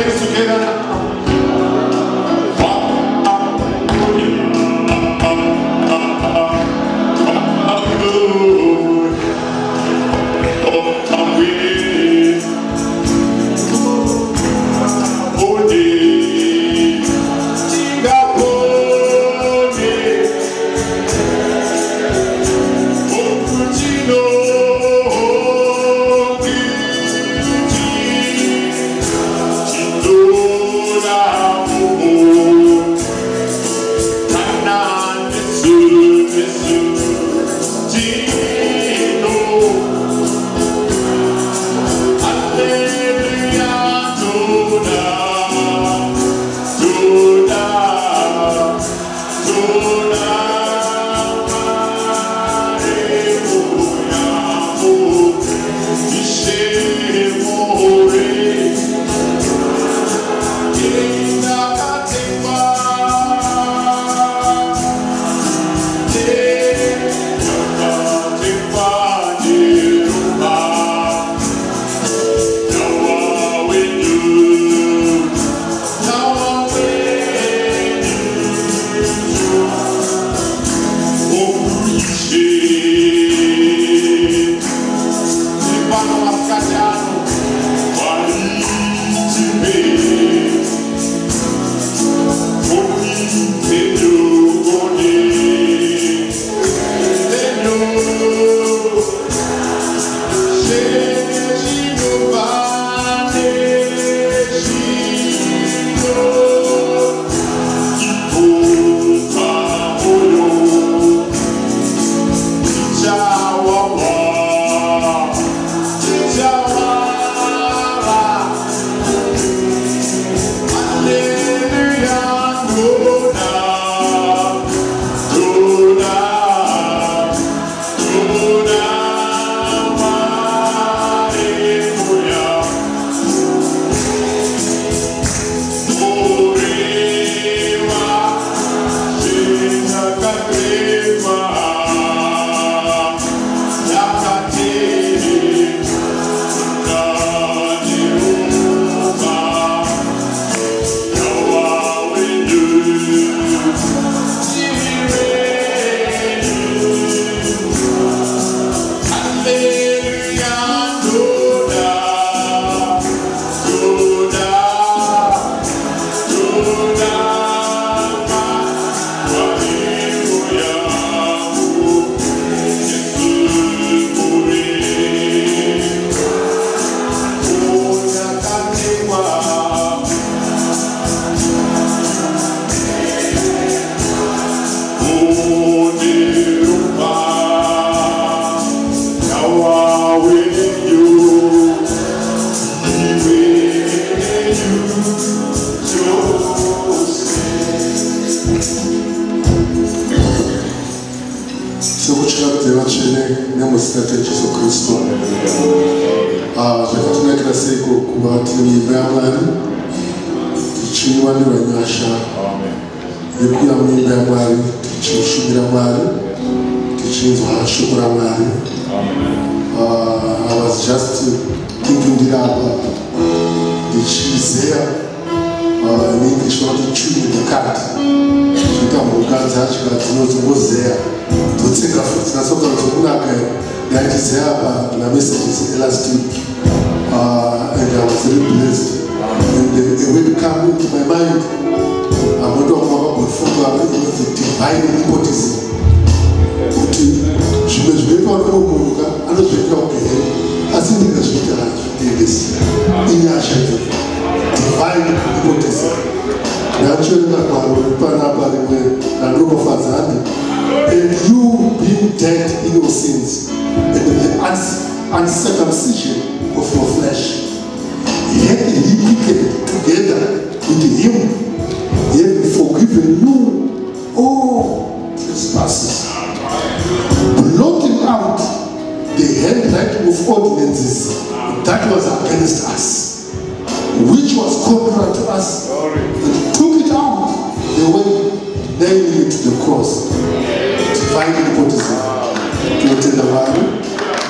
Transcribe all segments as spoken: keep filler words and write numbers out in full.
hands together now.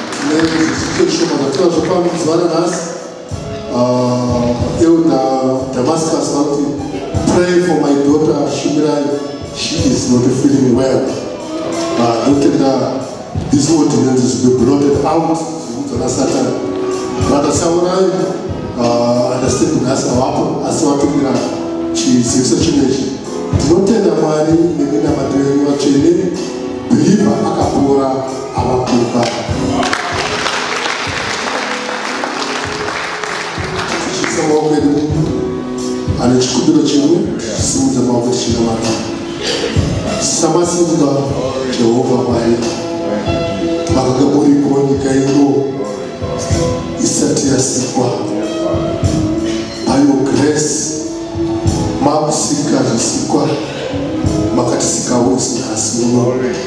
Eu, na Damascus now to pray for my daughter Shumirai. She is not feeling well. Uh, Doctor, these ordinances will be blotted out. Satan. Brother Saurai, uh, understanding us our as what we are. She is such a nation. Don't tell the money, the winner material, what she need. Believe Akapura, our Kuba. She's a walking, and it's good to you. Soon the mouth of Shinamata. Samasinga, Jehovah, my Magaburi Koni Kaino. Isatia Sikwa. By your grace, Mabsika Sikwa, Makatisika Wosi Hasimo.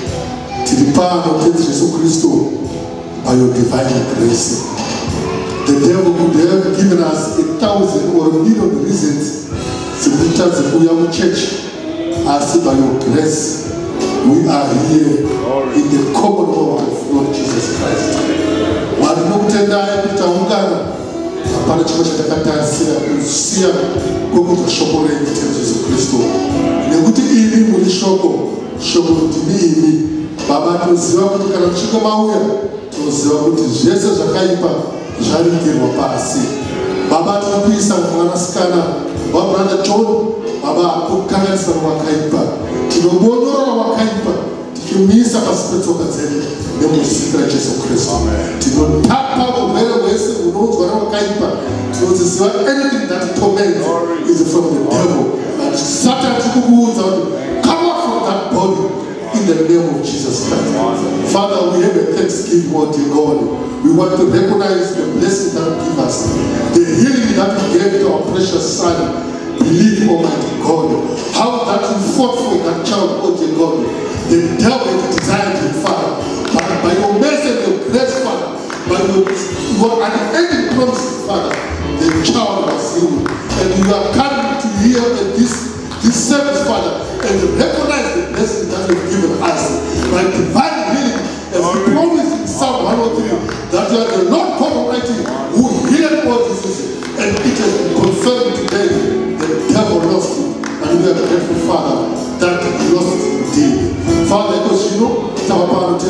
Tilipano Jesus Christ, by your divine grace. The devil could have given us a thousand or a million reasons to put us in the church. As by your grace, we are here in the commonwealth of Lord Jesus Christ. Wanokutendai kutaungana hapana chama chatakatasia kusia kwa kutashokole kitendo Yesu Kristo nekuti ili mulishoko shoko tibini baba tuziwa kuti kana kuchika mauya tuziwa kuti Yesu zvakaipa zvaringirwa pasi baba tukuisa mwanasikana wa brother John baba kukanganisa wakaipa tinobonora wakaipa tikimisa pasipetsoka dzedu nemusikira Jesu Kristo tinotapa muvere wese unonzwa wakaipa tinoziziva anything that torments is from the devil and Satan tikukuudza kuti come out from that body in the name of Jesus Christ. Father, we have a thanksgiving, oh dear God. We want to recognize the blessing that you give us, the healing that you gave to our precious son. Believe, Almighty God, how that you fought for that child, oh dear God. The devil desired him, Father, but by your mercy and your grace, Father, by your, your unending promise, Father, the child was healed. And you are coming to hear this, this service, Father, and to recognize the blessing that you've given us. By divine healing, as you promised in Psalm one oh three, that you are the Lord God Almighty who healed all diseases, and it has been confirmed today. The devil lost it, and we are grateful, Father, that he lost it indeed. Father, because you know, it's our power to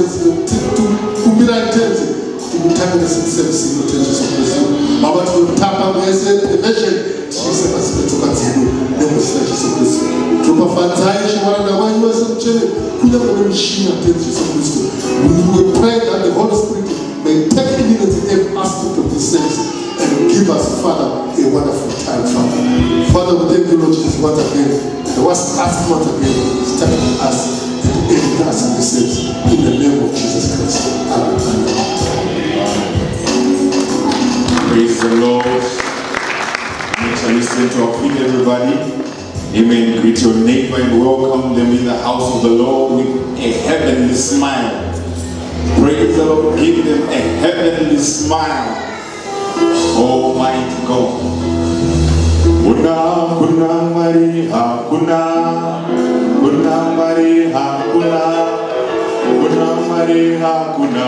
be right to be taking this service in the churches of Brazil. Baba, to tap our message, the vision, Jesus has been to continue, then we say Jesus Christ. To perform Zaish, one of the one was in Chile, who never knew machine of Jesus Christ. We will pray that the Holy Spirit may take immediately every aspect of this service and give us, Father, a wonderful time, Father. Father, we thank you, Lord Jesus, once again. The was asked once again, step with us and aid us in this service. In the name of Jesus Christ. Amen. Praise the Lord. Shall we stand to our feet, everybody? Amen. Greet your neighbor and welcome them in the house of the Lord with a heavenly smile. Praise the Lord. Give them a heavenly smile. Almighty God. Kuna kuna Maria kuna kuna Maria kuna kuna Maria kuna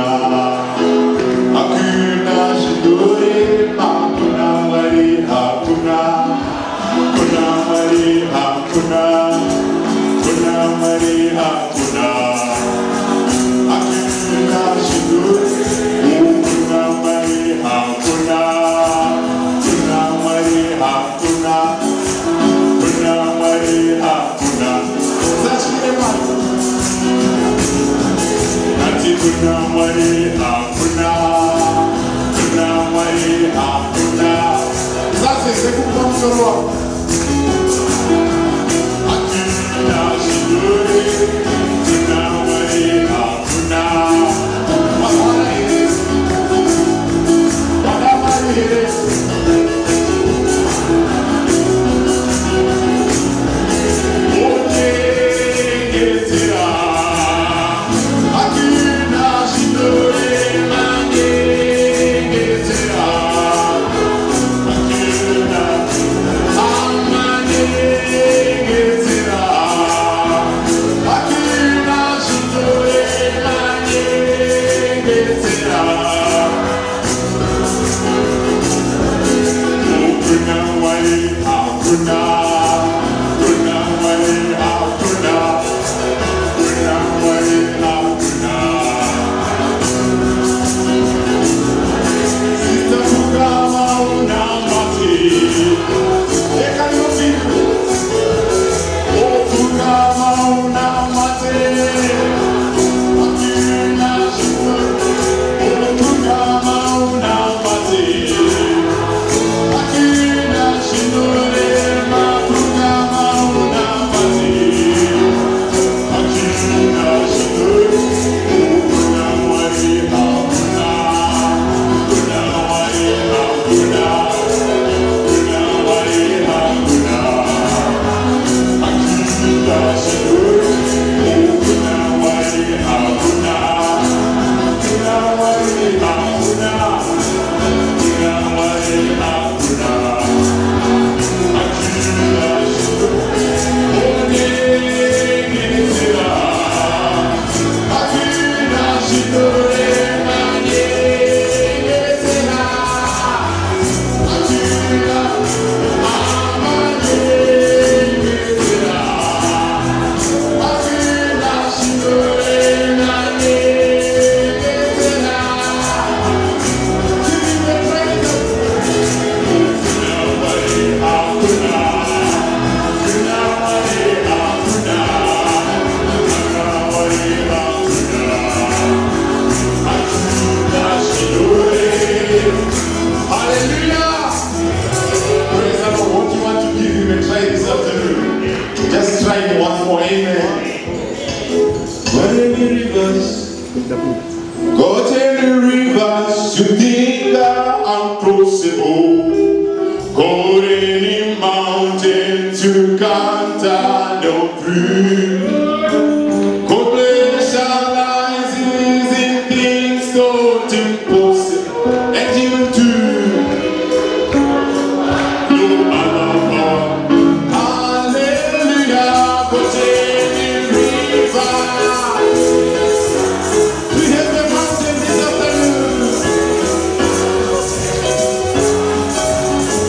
akuna shidore kuna Maria kuna kuna Maria kuna kuna Maria kuna akuna shidore kuna Maria kuna kuna Maria kuna kuna Maria kuna Nati kuna Maria kuna kuna Maria kuna Sasa siku kwa msoro akina shiduri kuna Maria kuna Masana ile Pada Maria ile Ah Go tell the rivers you think are uncrossable. Go any mountain to Canada no through. Go place our lives in things thought impossible, and even to no other God. Hallelujah, go tell the rivers.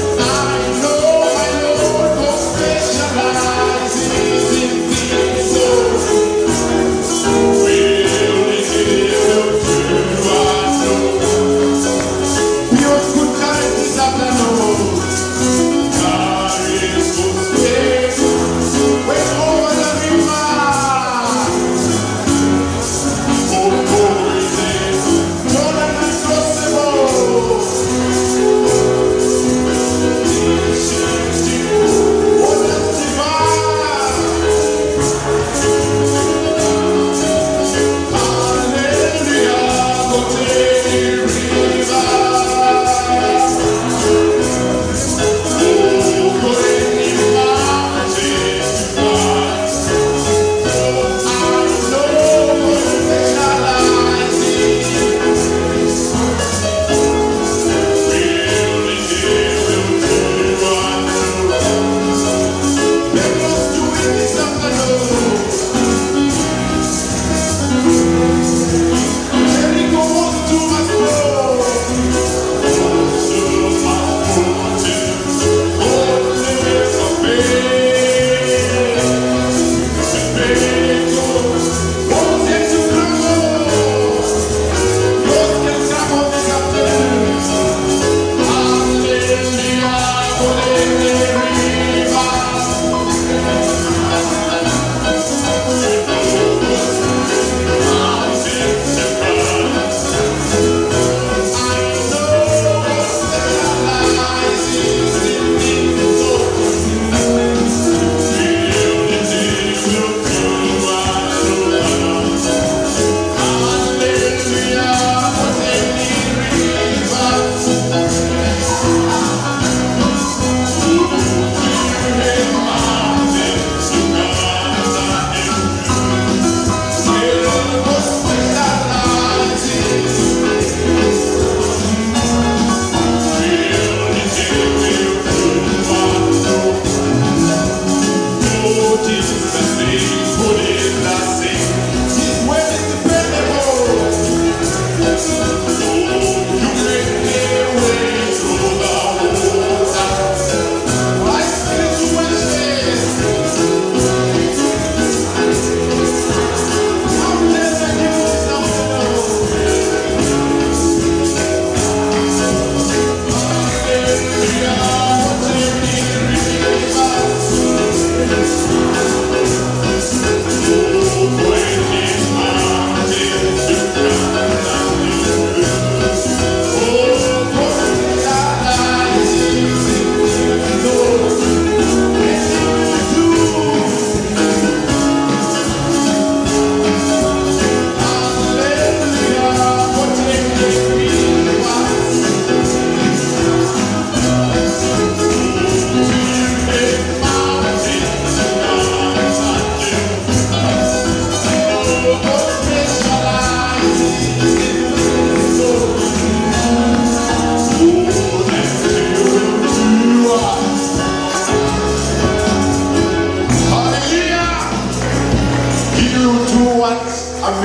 So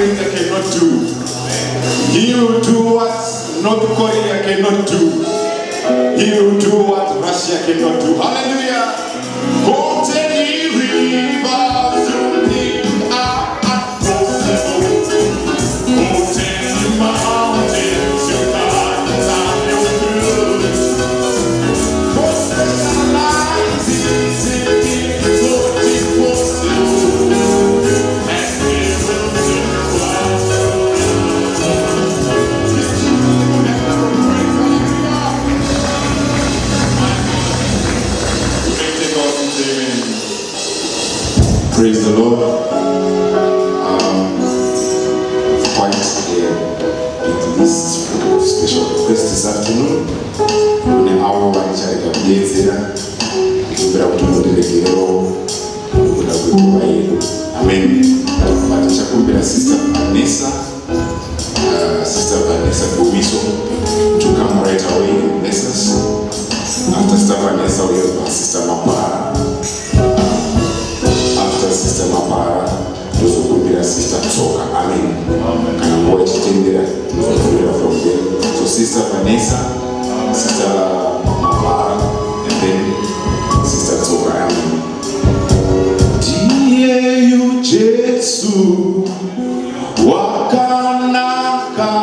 Africa cannot do. He will do what North Korea cannot do. He will do what Russia cannot do. Hallelujah. Mountain rivers you think are impossible. Mountain mountains you can't have your good. For specializes in what is possible. And he will do what. Praise the Lord. Um, quite a big list of special requests this afternoon. On an hour one child of days there. To be able to do the hero. Amen. But Chakumbira Sister Vanessa, uh, Sister Vanessa Bumiso, to come right away and bless us. After Sister Vanessa, we have Sister Mapara. Sister Mapara, those who could be a Sister Soka. Amen. And I'm watching there from there. So Sister Vanessa, Sister Mapara, and then Sister Soka. Amen. Dear you, Jesus, Wakanaka,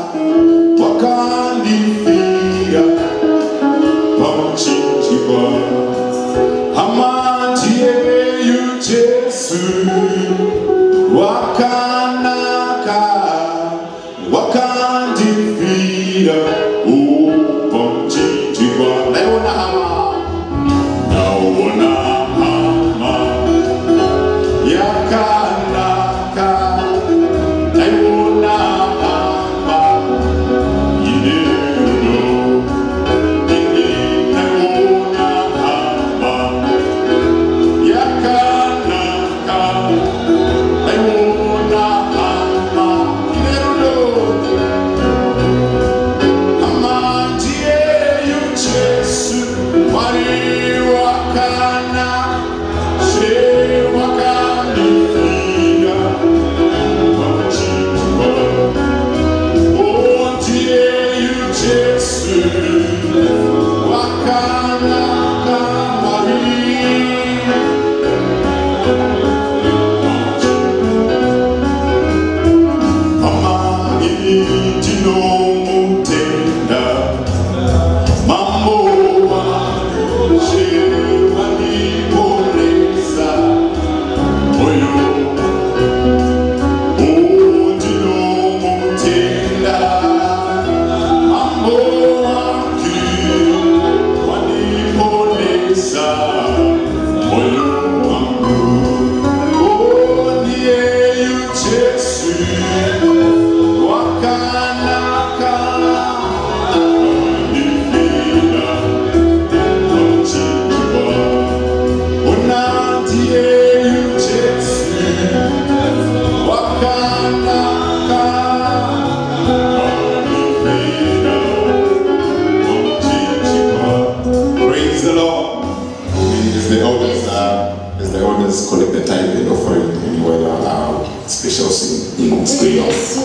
Wakandifia, Pamchinchiba, Hamantie. Wakanaka, wakandifira, upamchinchikwa. Naona hama, naona hama, yakanaka, naona hama, yinero, yini naona hama, yakanaka. Collect the tithe and offering and while our specials in, in screen.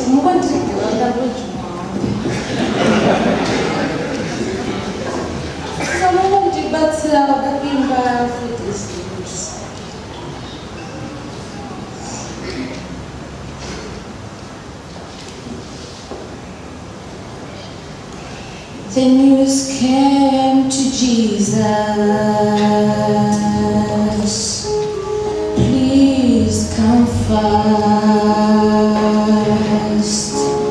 The news came to Jesus. Please come fast.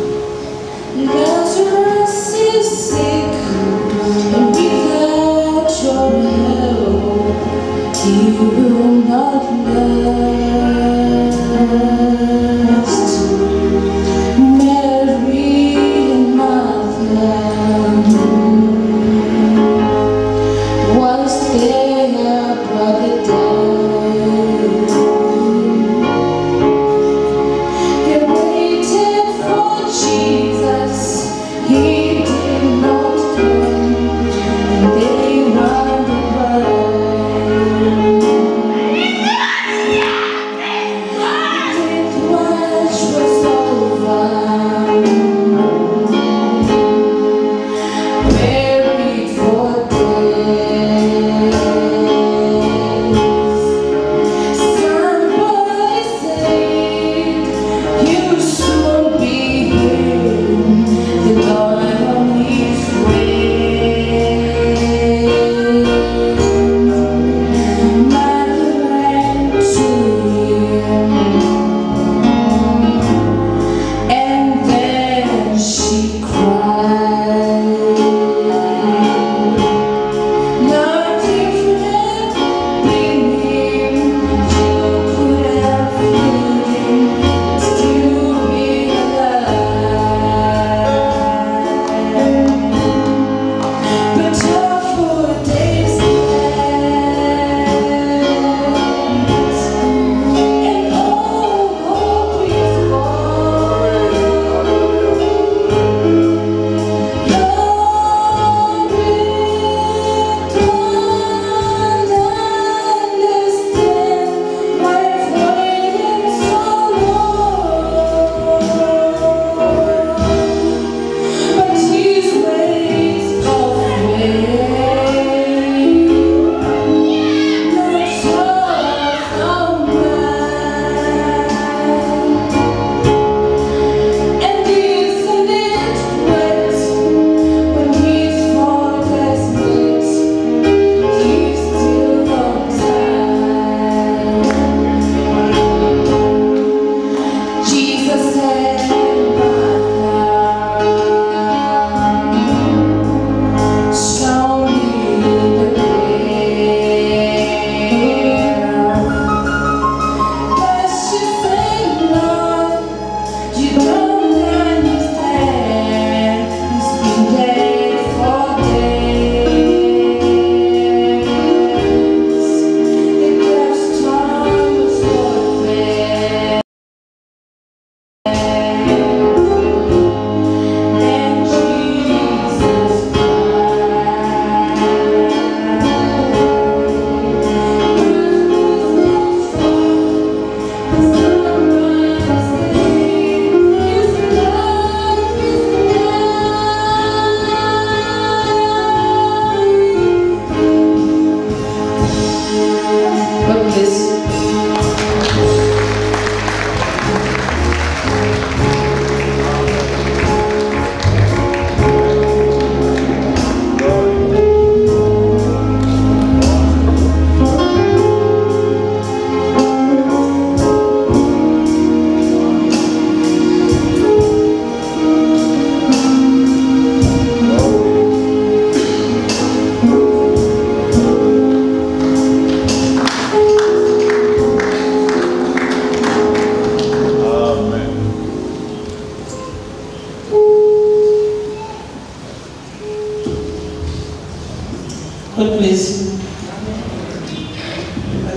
Lazarus is sick, and without your help, he will not last. Mary and Martha was their brother died. They waited for Jesus, he did not come, and they wondered why.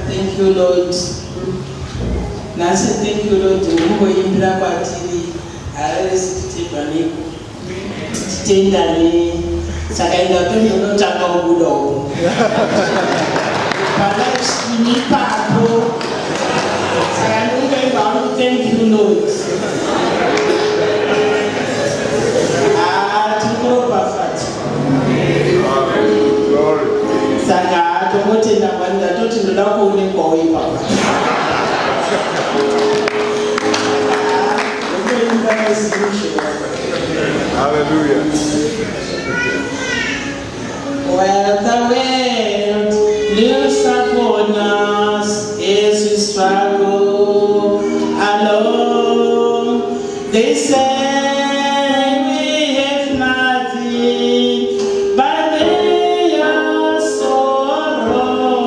Thank you, Lord. Nasi, thank you, Lord. Mungu yimbira kwa tili. Araresi titibaniku. Titendani. Sakaenda toni unotaka ubudo. Palashi ni papo. Sakaenda ibaru. Thank you, Lord. Ah, tukuro perfect. Saka tomote na wanda toti ndo lako ule kwa wipa. Hallelujah. Well, the wind looks upon us as we struggle alone. They say we have nothing, but they are sorrow.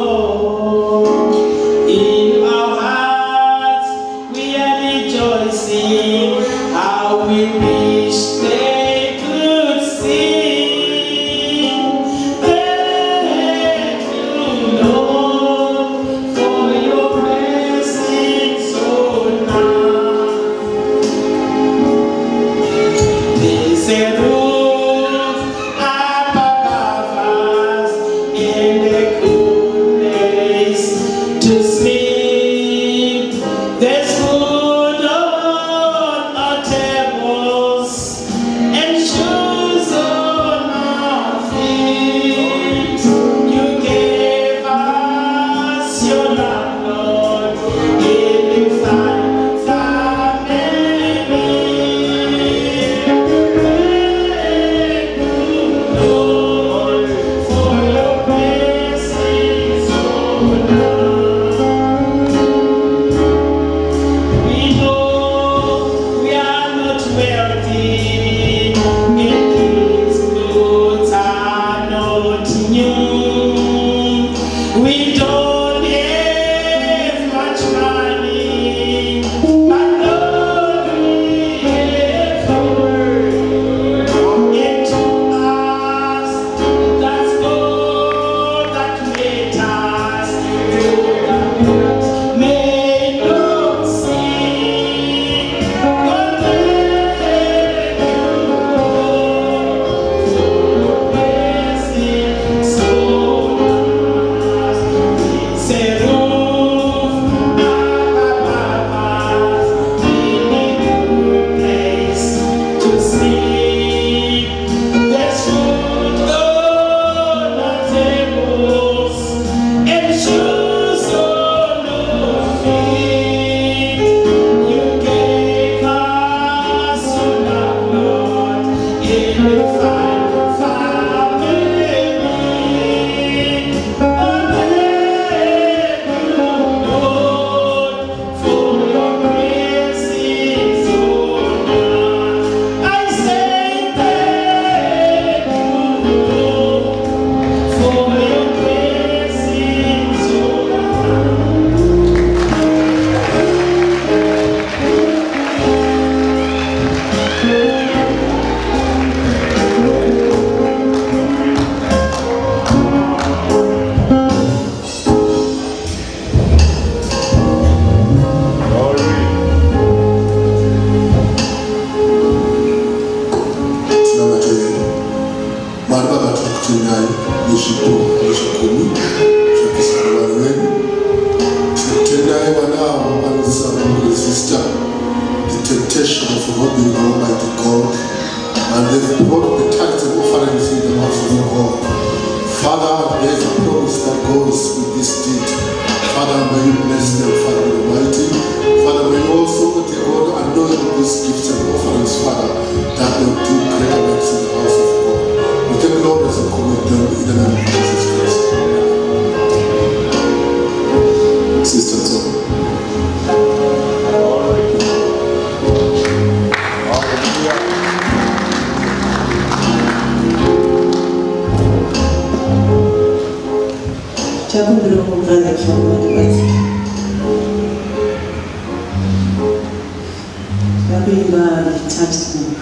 In our hearts we are rejoicing, how we wish they could see. Thank you, Lord, for your blessings on us. There's a roof up above us and a cool place to sleep. There's food on our tables and shoes on our feet. You gave us your love, Lord, and you find family. Thank you, Lord, for your blessings on us. We know we are not wealthy, and these clothes are not new. We don't have much money, but Lord, we have a word. And to us, that's all that matters. For the world may not see. But thank you, Lord, for your blessings on us. It's a roof above us, in a good place to sleep. There's food on our tables and shoes on our feet. You gave us your love, Lord, and we find family. Oh, thank you, Lord, for your blessings on us. I say thank you, Lord, for your blessings on us. Simama tena. Mahali Baba tunakutunayo nishipo nishikumi shakisikuwani wenu tunakutunayo wanao wanisa Mungu sister the temptation of robbing the Almighty God, and they've brought the tithes and offerings in the house of God. Father, there's a promise that goes with this deed. Father, may you bless them, Father Almighty. Father, may you also, dear God, anoint these gifts and offerings, Father, that will do greater works in the house of God. We take Lord as a commit them in the name of Jesus Christ. Sister Tom. Chakumbira kumvana kufamani Babimba touched me.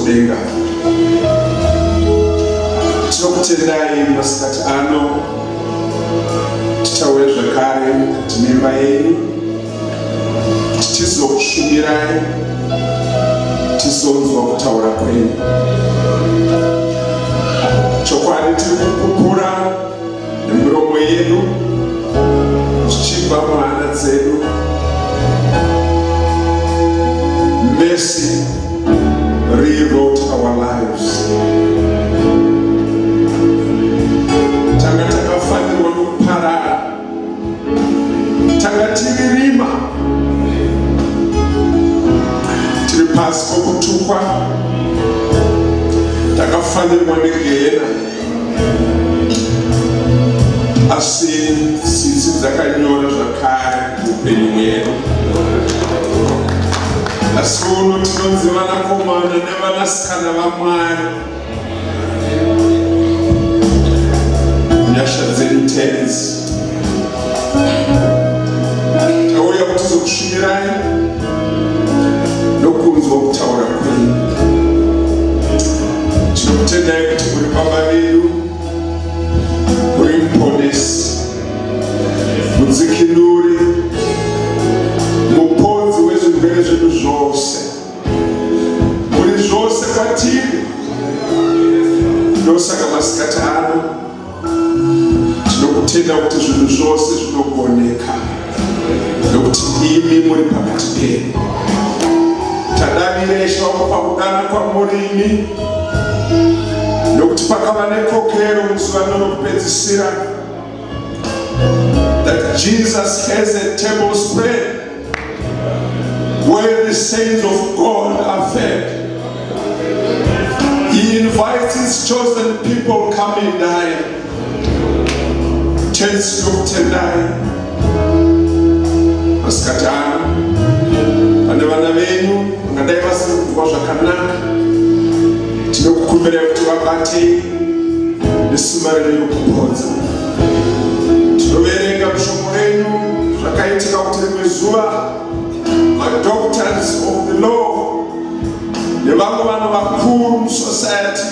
kudenga. Tinokutendai masikati ano tichauya zvakare mukati memba yenyu tichizokushumirai tizonzwa kutaura kwenyu. Chokwadi tiri kupupura nemiromo yedu zvichibva muhana dzedu. Mercy rewrote our lives. Tanga takafanirwa nokuparara, tanga tiri rima, tiri pasi pokutukwa, takafanirwa negehena, asi tsitsi dzakanyora zvakare muupenyu hwedu. Asi uno tinonzi vanakomana nevanasikana vaMwari. Nyasha dzedu tenzi. Tauya kuti tizokushumirai nokunzwa kutaura kwenyu. Tinokutendai kuti muri baba vedu, muri muponesi, mudzikinuri, muponzi wezvirwere zvedu zvose. Muri zvose kwatiri. Ndosaka masikati ano tinokutenda kuti zvinhu zvose zvinogoneka nokuti imi muri pakati pedu. Tadavirei shoko pakudana kwamurimi nokuti pakava nekokero muzuva rinokupedzisira that Jesus has a table spread where the saints of God are fed. He invites his chosen people come and dine. Tenzi yokutendai masikati ano pane vana venyu vangadai vasiri kunzwa zvakanaka. Tinokukumbirai kuti vabatei nesimba renyu rokupodza. Tinoverenga mushoko renyu zvakaitika kuti rimwe zuva madoctors of the law nevamwe vanhu vakuru musociety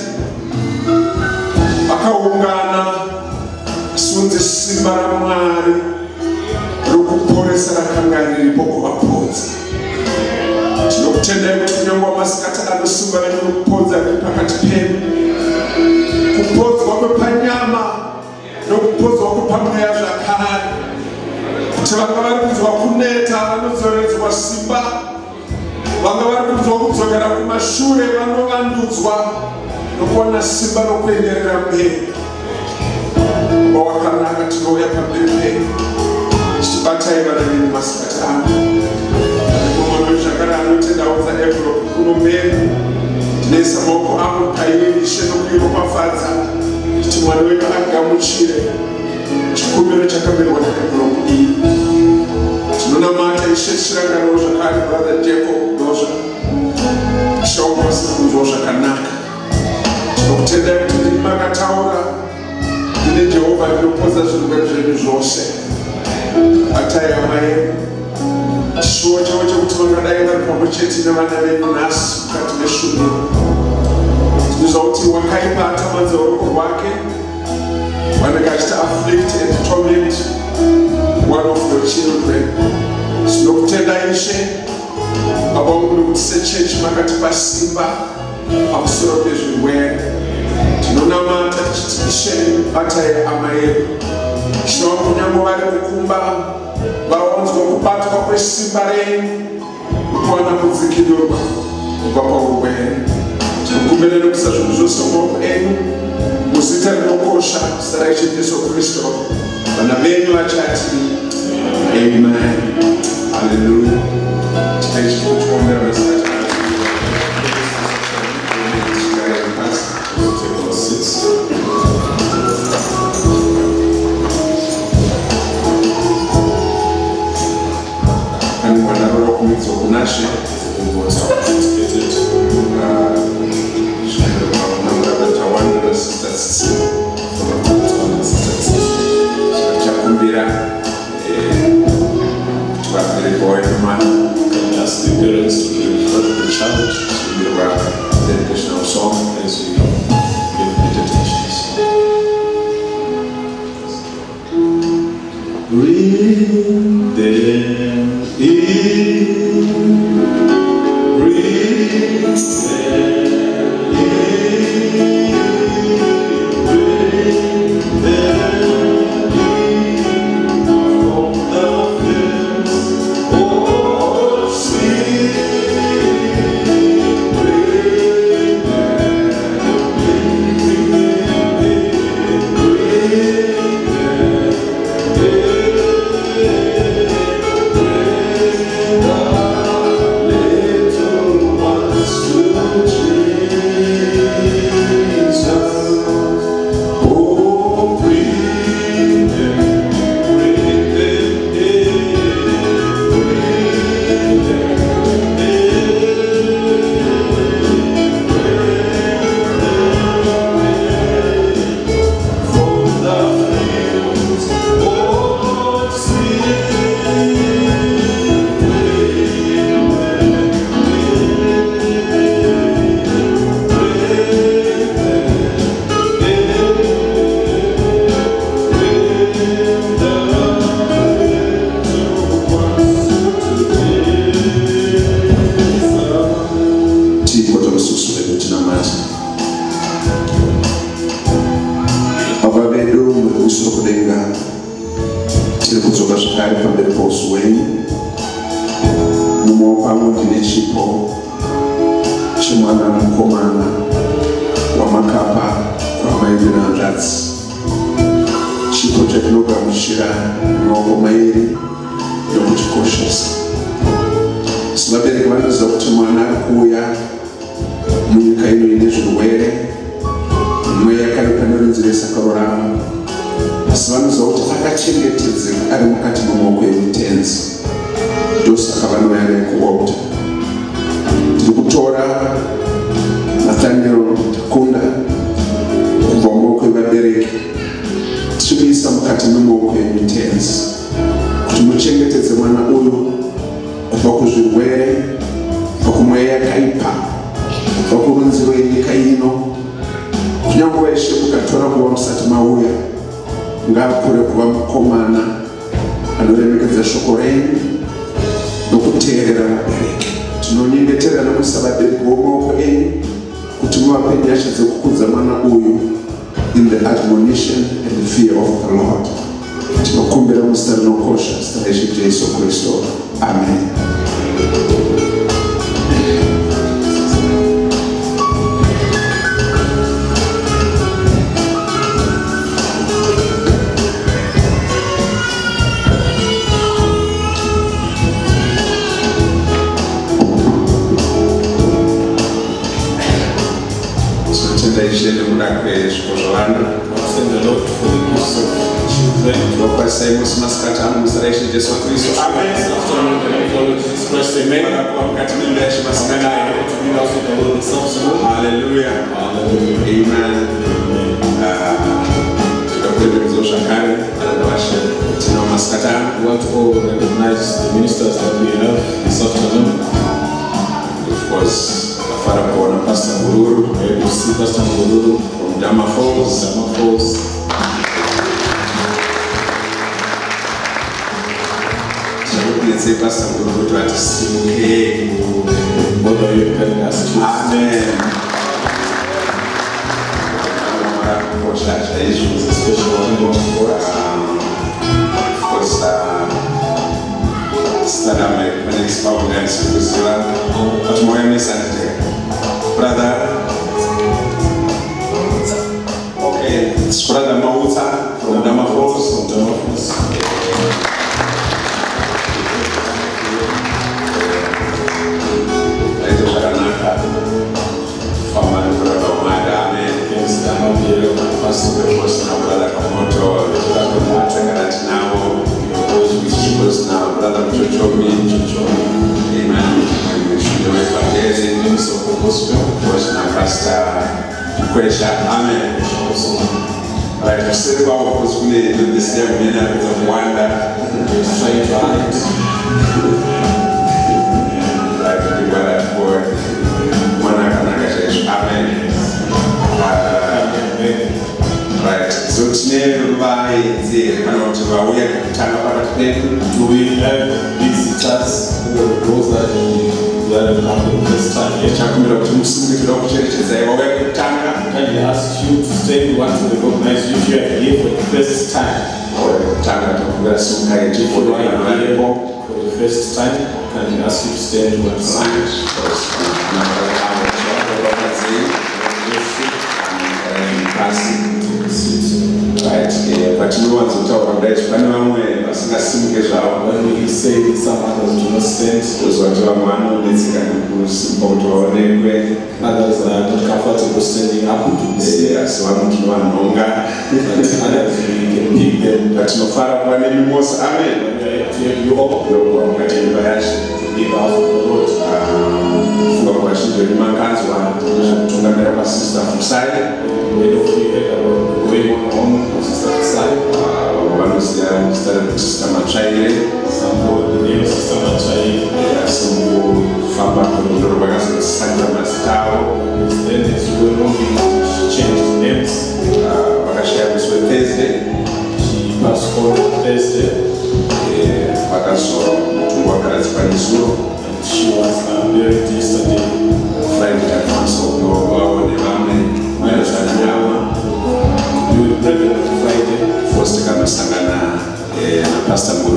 vakaungana sunze simba raMwari rokuporesa rakanga riripo kuvapodza. Tinokutendai kuti kunyangwa masikati ano simba renyu rokupodza riri pakati penyu. Kupodzwa kwepanyama nokupodzwa kwepamweya zvakare. Kuti vanga vari kunzwa kuneta vanodzoredzwa simba, vanga vari kunzwa kudzokera kumashure vanovandudzwa nokuona simba rokuenderera mberi. Baba wakanaka, tinouya pamberi penyu tichibatai vana venyu masikati ano. Mumwe zvakare anotendaudza envelope kuno mberi, ndinoisa maoko angu pairi Ishe nokuiropafadza kuti mwana wenyu agamuchire chikumbiro chakamirwa nenvelope iyi. Tinonamata Ishe chirangano zvakare brother Jacob Dozha. Ishe wangu vasiri kunzwa zvakanaka. Tinokutendai kuti ndimi makataura ine Jehovha ndinopodza zvirwere zvedu zvose. Batai hama yenyu. Chishuwo chavo chekuti vangadai vari pamwe chete nevana venyu nhasi mukati meshumiro. Tinozwa kuti wakaibata manza ruoko rwake wanenge achiti afflict and torment one of your children. Tinokutendai Ishe Baba wangu nokuti sechechi makatipa simba pamusoro pezvirwere. Tinonamata tichiti Ishe batai hama yedu. Ishe wangu nyangwe vari kukumba vawanzwa kubatwa kwesimba renyu kuwana kudzikinurwa kubva paurwere. Tinokumbira nokuisa zvinhu zvose mumaoko enyu muzita rinokosha zita raIshe Jesu Kristu. Vana venyu vachati amen. Hallelujah. Tinokumbira masikati ano. And when I wrote with Ogunashe, it was participated in number one of the sisters from the sisters. Chakumbira to have the boy man. Ask the parents to pray for kudzoka zvakare pamberi pausu wenyu. Mumaoko angu ndine chipo chemwana mukomana wamakapa kwamai nehanzvadzi. Chipo chatinogamuchira mumaoko mairi ndokuchikoshesa. Vabereki vanoziva kuti mwana ari kuuya munyika ino ine zvirwere, mweya yakaipa nerinziresa karurama, asi vanoziva kuti akachengetedzeka ari mukati memaoko emutenzi. Ndosaka vanouya naye kualtar. Tiri kutora Nathaniel Takunda kubva mumaoko evabereki tichimuisa mukati memaoko emutenzi kuti muchengetedze mwana uyu kubva kuzvirwere, kubva kumweya yakaipa, kubva kurunziro yenyika ino. Kunyange veshe mukatora kuva musati mauya, ngaakure kuva mukomana anoremekedza shoko renyu nokuteerera vabereki. Tinonyengetera nokuisa vabereki vomumaoko enyu kuti muvape nyasha dzekukudza mwana uyu in the admonition and the fear of the Lord. Tinokumbira muzita rinokosha, zita raIshe Jesu Kristu. Amen. Hallelujah. Amen. We want to all recognize the ministers that we have this afternoon. Of course, Father Paul and Pastor Gururu. We see Pastor Gururu from Dama Falls. Dama Falls. Let's say Pastor Gururu to us. What are you telling us? Amen. Is a special one for us. Of course, Stella, my next power dance in Brazil. But more than this, brother. Okay, it's Brother Mauta from Dama Falls. From Dama Falls. Pastor Brother Kamoto, now Brother Chochomi, Amen. Pastor Kwesha, Amen. Right, I said about what's really in this day, minute of wonder, trying to hide. Right, the word word, Amen. Right, so today by the kind of we are do we have visitors who are closer to the coming this time? Can we ask you to stay? We want to recognize you if you are here for the first time. For the first time, can we ask you to stay and one side? Right, but you want to talk about that. When we say some others do not stand, others are not comfortable standing up to say, yes, one to one longer, others we can pick them, but no far from any more. Amen. You all know what you give out the Lord. For what she did, my hands one to my sister from side. We don't forget about the way on sister side. One is there, Sister Machaile. Some of the name Sister Machaile. Some who found back on the Yoruba as Santa Mastao. Then it's going on to change names. Wakashare this with Thursday. She passed on Thursday. Wakaso Wakara Spanisuro. And she was buried yesterday. Friday advance of no Nevame. You will pray on Friday. First, Kamasangana, Pastor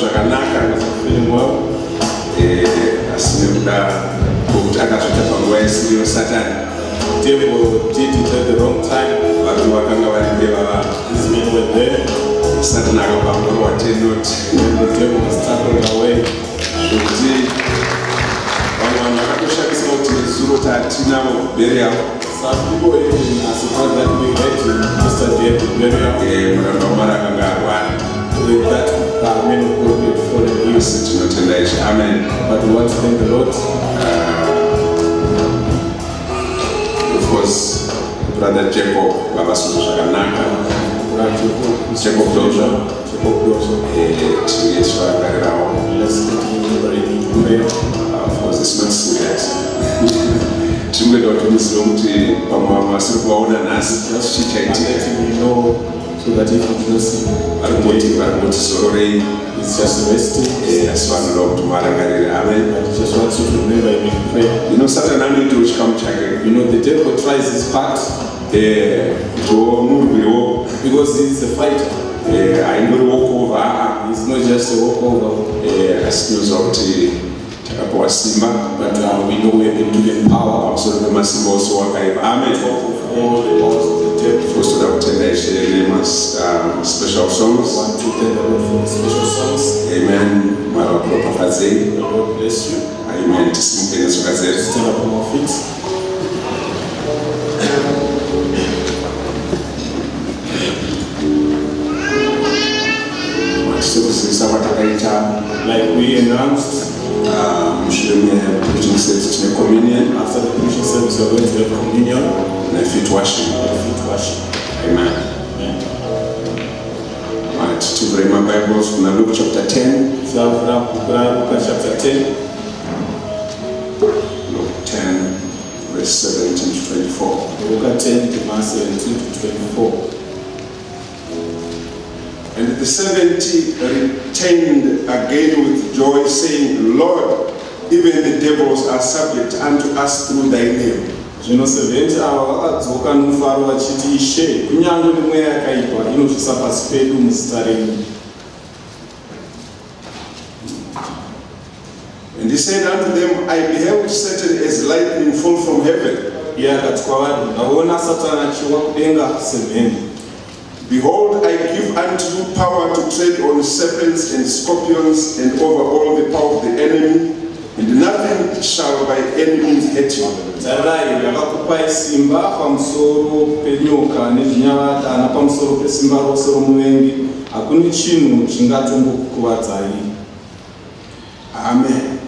zvakanaka feeling well. asi nekuda kwokuti akazvita panguva isiriyo Satani. Devil did it at the wrong time. Vanhu vakanga vari mbeva These men were there. Satani akapambura watenoti. The devil was tackled away. Zvokuti vamwe vanhu vakatoshamisa kuti zuro tatinavo burial. Some people even are surprised that we had to yesterday to burial. Muranda wamwari akanga arwara. With that, uh, men of God had fallen ill. Asi tinotenda izvi. Amen. But we want to thank the Lord. Of course, brother Jacob vavasuru zvakanaka. Jacob Dojo. Jacob Dojo. Yesu akagarirawo. Let's continue in prayer. Of course, it's not serious. Tingweda kuti muzive kuti pamwe masiri kuvaona nhasi chichaitika. Letting you know so that if you do not see, Varikoti varikoti zororei. it's just resting. Asi vanoda kuti marangarire. Amen. But he just wants you to remember him in prayer. You know, Satan anoitawo chikamu chake. You know, the devil tries his part kutiwo murwiriwo. because he's a fighter. Haindori walkover. He's not just a walkover. Asi tinoziva kuti takapiwa simba. But uh, we know we have been given power. Pamusoro pemasimba ose wakaipa. Amen. All the powers of the devil. First toda kutenda ishe special songs. I want to thank the Lord for the special songs. Amen. Mwari wakuropafadzei. The Lord bless you. Amen. Tisimuke netsoka dzedu. Stand up on our feet. Tisekuzivisa kwatakaita Like we announced, mushure mepreaching service tine communion after the preaching service, we're going to have communion nefeet washing. and feet washing. Amen. Amen. Right, tivhurei maBibles kuna Luke chapter ten. Zavura kukura Luka chapter ten. Luke ten, verse seventeen to twenty-four. Luka ten, verse seventeen to twenty-four. And the seventy returned again with joy, saying, Lord, even the devils are subject unto us through thy name. Zvino seventy ava vakadzoka nomufaro vachiti, Ishe, kunyange nemweya yakaipa inobvisa pasi pedu muzita renyu. And he said unto them, I beheld Satan as lightning fall from heaven. Iye akati kwavari, ndaona Satani achiwa kudenga semheni. Behold, I give unto you power to tread on serpents and scorpions and over all the power of the enemy, and nothing shall by any means hurt you. Tarirai, ndakakupai simba pamusoro penyoka nezvinyavada napamusoro pesimba rose romuvengi. Hakuna chinhu chingatongokukuvadzai. Amen.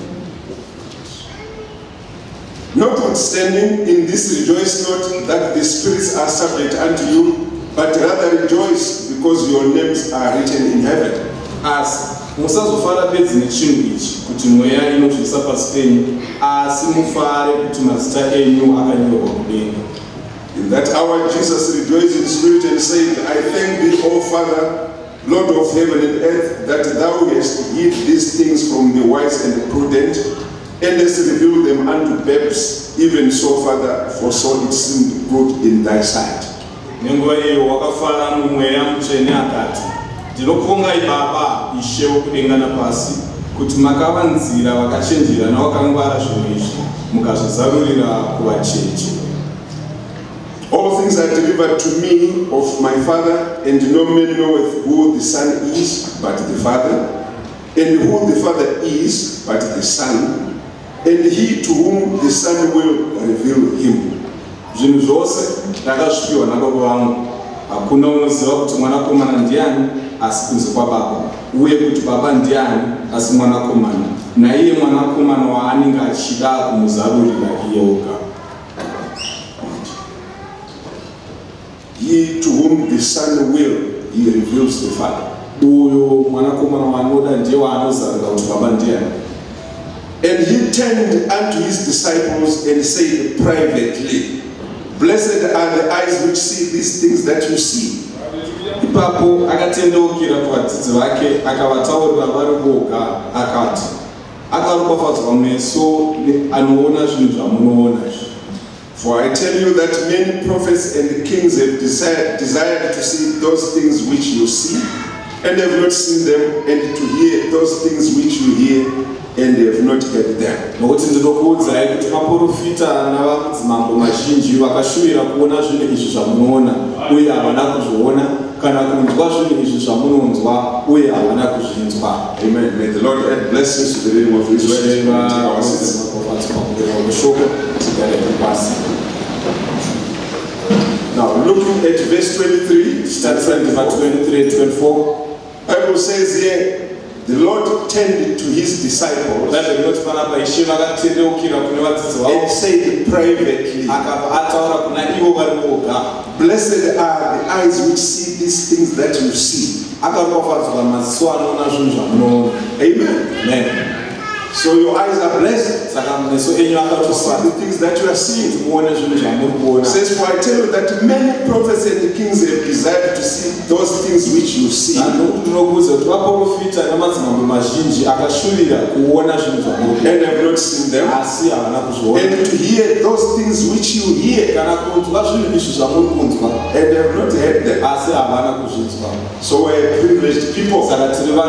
Notwithstanding, in this rejoice not that the spirits are subject unto you, but rather rejoice because your names are written in heaven. Asi musazofara bedzi nechinhu ichi kuti mweya inobvisa pasi penyu, asi mufare kuti mazita enyu akanyorwa kudenga. In that hour Jesus rejoiced in spirit and said, I thank thee, O Father, Lord of heaven and earth, that thou hast hid these things from the wise and the prudent, and hast revealed them unto babes. Even so, Father, for so it seemed good in thy sight. Nenguva iyo wakafara mumweya mutsvene akati, ndinokuongai Baba, Ishe wokudenga napasi, kuti makavanzira vakachenjera navakangwara zvinhu izvi, mukazvizarurira kuvacheche. All things are delivered to me of my Father, and no man knoweth who the Son is but the Father, and who the Father is but the Son, and he to whom the Son will reveal him. Zvinhu zvose ndakazvipiwa nababa vangu. Hakuna unoziva kuti mwanakomana ndiani asi kunze kwaBaba, uye kuti Baba ndiani asi mwanakomana, naiye mwanakomana waanenge achida kumuzarurira iye oga. He to whom the Son will, he reveals the Father. Uyo mwanakomana waanoda ndiye waanozarura kuti Baba ndiani. And he turned unto his disciples and said privately, Blessed are the eyes which see these things that you see. Ipapo akatendeukira kuvadzidzi vake akavataurira vari voga akati, akaropafadzwa meso anoona zvinhu zvamunoona. For I tell you that many prophets and kings have desired, desired to see those things which you see, and have not seen them, and to hear those things which you hear and have not heard them. Nokuti ndinokuudzai kuti vaprofita navamadzimambo mazhinji vakashuvira kuona zvinhu izvi zvamunoona uye havana kuzviona, kana kunzwa zvinhu izvi zvamunonzwa uye havana kuzvinzwa. Amen. May the Lord add blessings to the reading of His word. Now, looking at verse twenty-three, Starts at verse twenty-three, twenty-four. Bible says here, the Lord turned to His disciples and said privately, blessed are the eyes which see these things that you see. Amen. Amen. So your eyes are blessed to see the things that you are seeing. It says, for I tell you that many prophets and kings have desired to see those things which you see, and have not seen them, and to hear those things which you hear, and have not heard them. So we are privileged people. We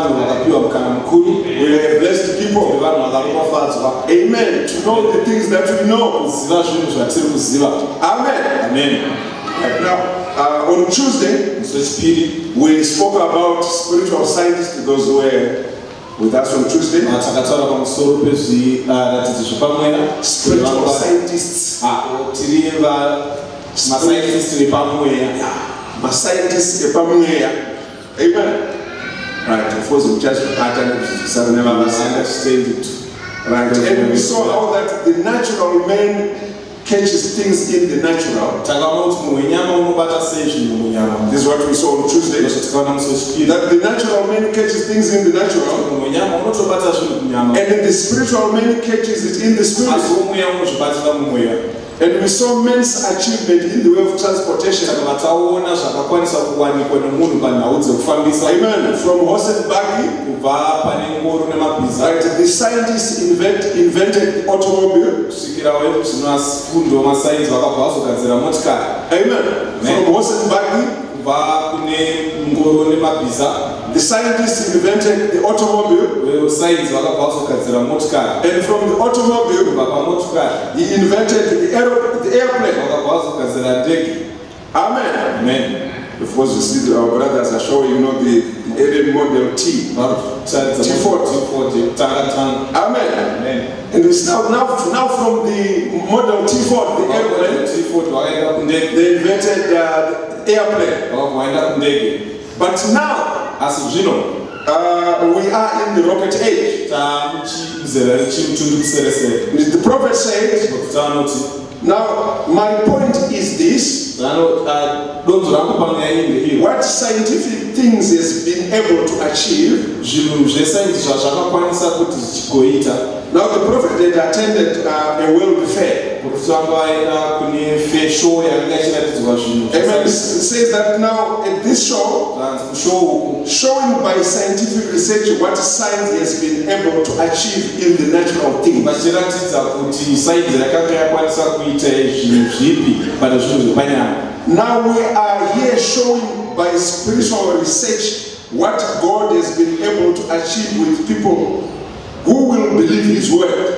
are blessed people. Amen. To know the things that we know. Amen. Amen. Right now, uh, on Tuesday, we spoke about spiritual scientists, those who were with us on Tuesday. Spiritual scientists. Scientists. Amen. Right, of course, we just never understand it. Right, and we saw how that the natural man catches things in the natural. This is what we saw on Tuesday. That the natural man catches things in the natural, and the spiritual man catches it in the spirit. And we saw men's achievement in the way of transportation. Amen. From horse and buggy. Right. The scientists invent, invented the automobile. Amen. From horse and buggy. The scientists invented the automobile, and from the automobile, he invented the, aer the airplane. Amen. Amen. Of course, you see our brothers are showing, you know, the, the Alien Model T. T forty. Amen. Amen. And we start now, now from the Model T forty, the airplane, they invented uh, the airplane. But now, as you know, uh, we are in the rocket age. The prophet said, now my point is this: what scientific things has been able to achieve. Now the prophet had attended uh, a world fair. Amen. It says that now at this show, showing by scientific research what science has been able to achieve in the natural things. Now we are here showing by spiritual research what God has been able to achieve with people who will believe His word.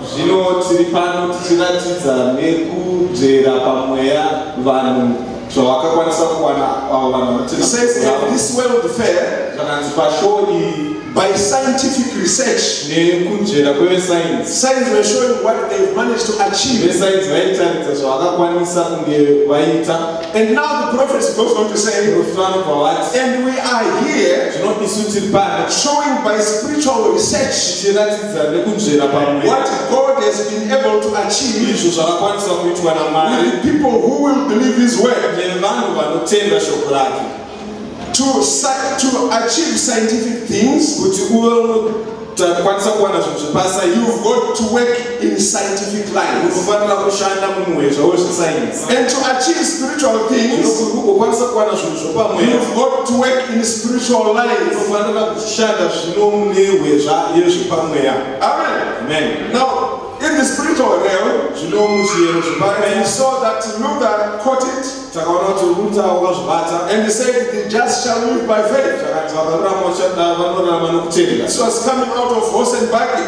It says in this world fair, by scientific research, science were showing what they've managed to achieve. And now the prophet goes on to say, and we are here showing by spiritual research what God has been able to achieve with people who will believe His word. To, to achieve scientific things, you've got to work in scientific lines. And to achieve spiritual things, you've got to work in spiritual lines. Amen. Amen. Now, in in the spiritual realm, and he saw that Luther caught it, and he said, the just shall live by faith. This was coming out of horse and buggy.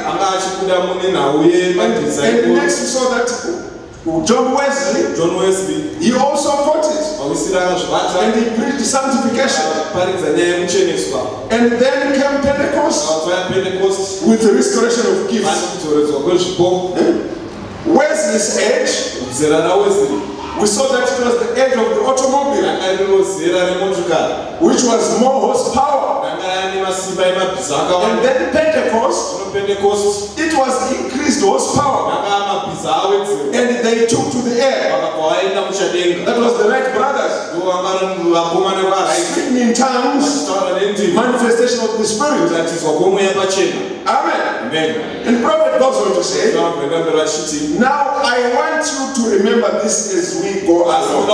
And, and next we saw that John Wesley, John Wesley, he also caught it, and he preached sanctification. And then came Pentecost with the restoration of gifts. Wesley's age, we saw that it was the age of the automobile, which was more horsepower. And then Pentecost, it was increased horsepower. And they took to the air. That was the Wright brothers. Speaking in tongues, manifestation of the Spirit. Amen. Amen. And the prophet goes on to say, now I want you to remember this as we go along.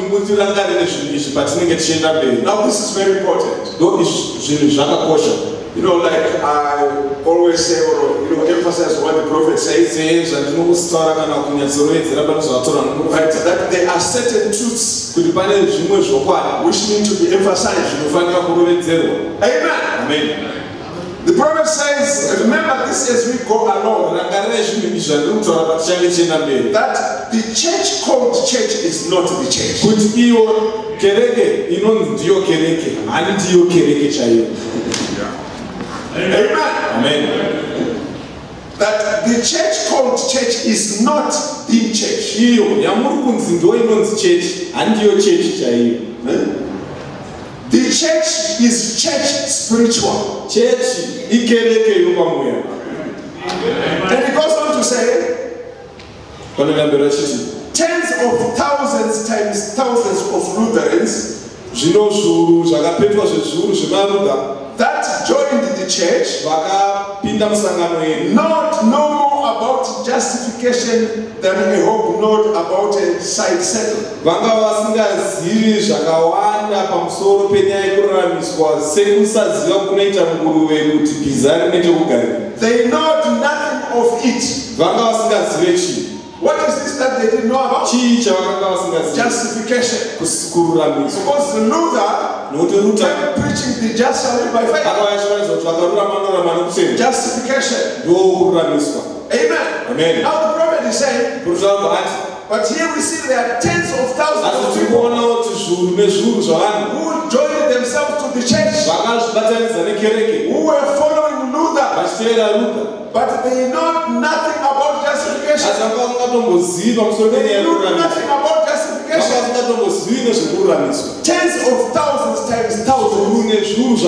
Now this is very important. You know, like I always say, or you know, emphasize what the prophet says, right, that there are certain truths which need to be emphasized. Amen. Amen. The prophet says, remember this as we go along, that the church called church is not the church. Amen. Amen. That the church called church is not the church. The church is church spiritual. And it goes on to say, tens of thousands times thousands of Lutherans that joined the church not know more about justification than a hope not about a side saddle. They know nothing of it. What is this that they didn't know about? Justification. Because the Luther kept preaching the just shall live by faith. Justification. Amen. Amen. Now the prophet is saying, but here we see there are tens of thousands of people who joined themselves to the church, who were following Luther, but they know nothing about justification. They know nothing about justification. Tens of thousands times thousands.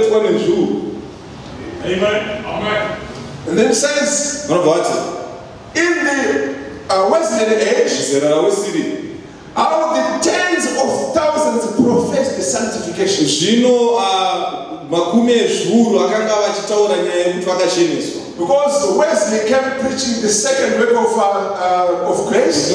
Amen. Amen. And then it says, in the uh, Wesleyan age, how the tens of thousands professed the sanctification. Because Wesley kept preaching the second work of, uh, uh, of grace,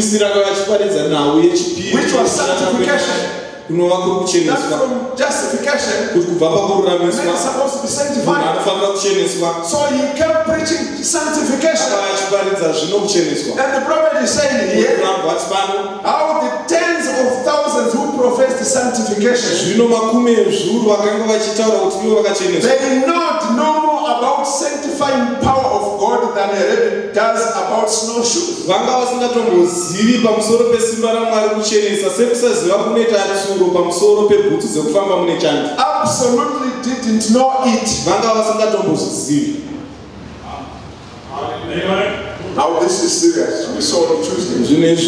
which was sanctification. That from justification, man is supposed to be sanctified. So he kept preaching sanctification. And the prophet is saying here, how the tens of thousands who profess the sanctification, they not know more about sanctifying power of God than a rabbit does about snowshoes. Absolutely didn't know it. Now this is serious. We saw on Tuesday.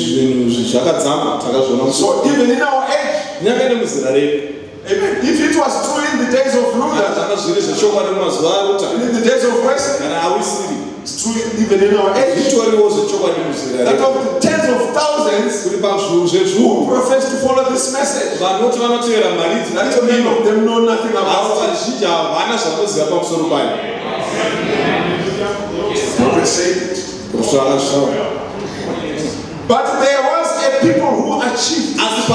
So even in our age, amen, if it was true in the days of Luther, in the days of Wesley, it's true even in our age. That of the tens of thousands who profess to follow this message, that many of them know nothing about it. Prophet said it. But there was a people who achieved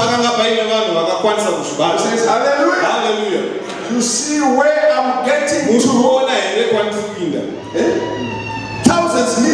it. Says, hallelujah. Hallelujah. You see where I'm getting to. Eh? Thousands missed it.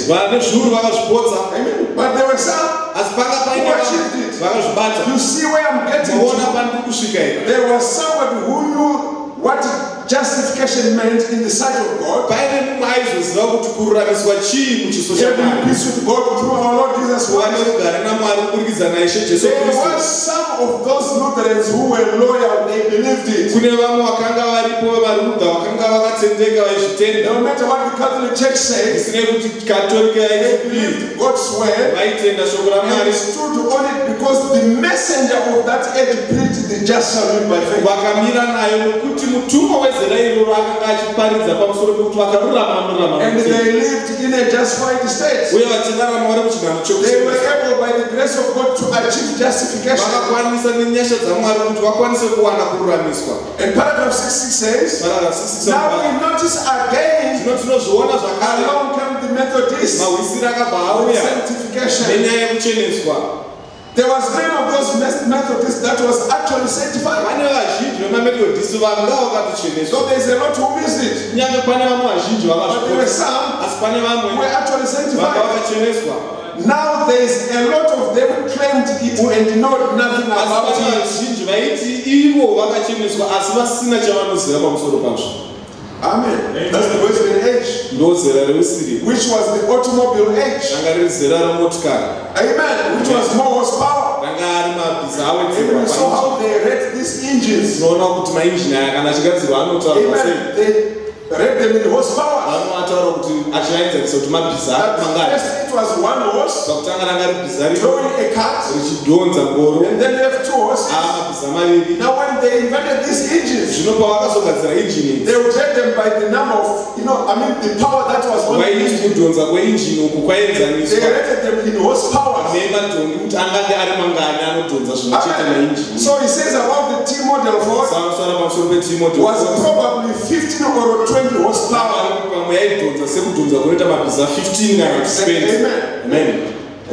vane zviuru vakazvipodza. Amen. But there were some Asi panga who paine achieved it. vakazvibata. You see where I'm getting Muona to? pandiri kusvika here. There was somebody who knew what justification meant in the sight of God. Paine mumwe aizoziva kuti kururamiswa chii muchiso Having chaMwari. peace with God through our Lord Jesus Kuva Christ. nerugare naMwari kuburikidza naIshe Jesu There Kristu. was some of those Lutherans who were loyal, they believed it. Kune vamwe vakanga varipo vari kubva vakanga vakatendeka vaizvitenda. No matter what the Catholic Church says, Zvisinei kuti katolika they yaizvii believed God's word vaitenda shoko and raMwari. stood on it because the messenger of that age preached the just shall live by faith. Vakamira nayo nokuti mutumwa wezera iroro akanga achiparidza pamusoro pekuti vakarurama vanorarama And nokuti. they lived in a justified state. Uye vachirarama vari muchinhano They were chokuchena. able by the grace of God to achieve justification. Vakakwanisa nenyasha dzaMwari kuti vakwanise kuwana kururamiswa. And paragraph sixty says, Paragraph sixty-seven. now we notice again, Zvino tinozviona zvakare along came the Methodists mahwisiri akabva with auya sanctification. nenyaya yekucheneswa. There was many of those Mes- Methodists that was actually sanctified. Pane vazhinji vemamethodhisi vanga vakatocheneswa. So there's a lot who missed it. Kunyange pane vamwe vazhinji But there were vakazvikona. some Asi pane vamwe who were actually vanga sanctified. vakacheneswa. Now there's a lot of them claimed it and know nothing Asi about pane it. vazhinji vaiti ivo vakacheneswa asi vasina chavanoziva pamusoro pazvo. Amen. That's the Western age, Ndo zera reusiri. which was the automobile age. Ranga riri zera remotikari. Amen. Which was more horsepower. Ranga ari mabhiza Amen. awedzerwa So painjini. how they rate these engines. Tinoona kuti mainjini aya kana achigadzirwa anotaurwa sei. Amen. They rate them in horsepower. Vanoataura kuti achivaenzanisa kuti mabhiza At mangani. first it was one horse Pakutanga ranga riri bhiza riri drawing a cart, richidhonza ngoro. and then they have two horses. Ava mabhiza maviri. Now when they invented these engines, Zvino pavakazogadzira injini idzi, they would rate them by the number of, you know, I mean the power that was on the vaiti engine. kudhonza kweinjini uku They kwaenzaniswa rated them in horsepower. nemadhongi kuti angange ari mangani anodhonza zvimwe chete Amen. nainjini. So he says about the T model Ford Sanosara pamusoro petimoti was probably fifteen or twenty horsepower. pamwe yaidhonza sekudhonza kunoita mabhiza fifteen kana twenty. Amen. Amen.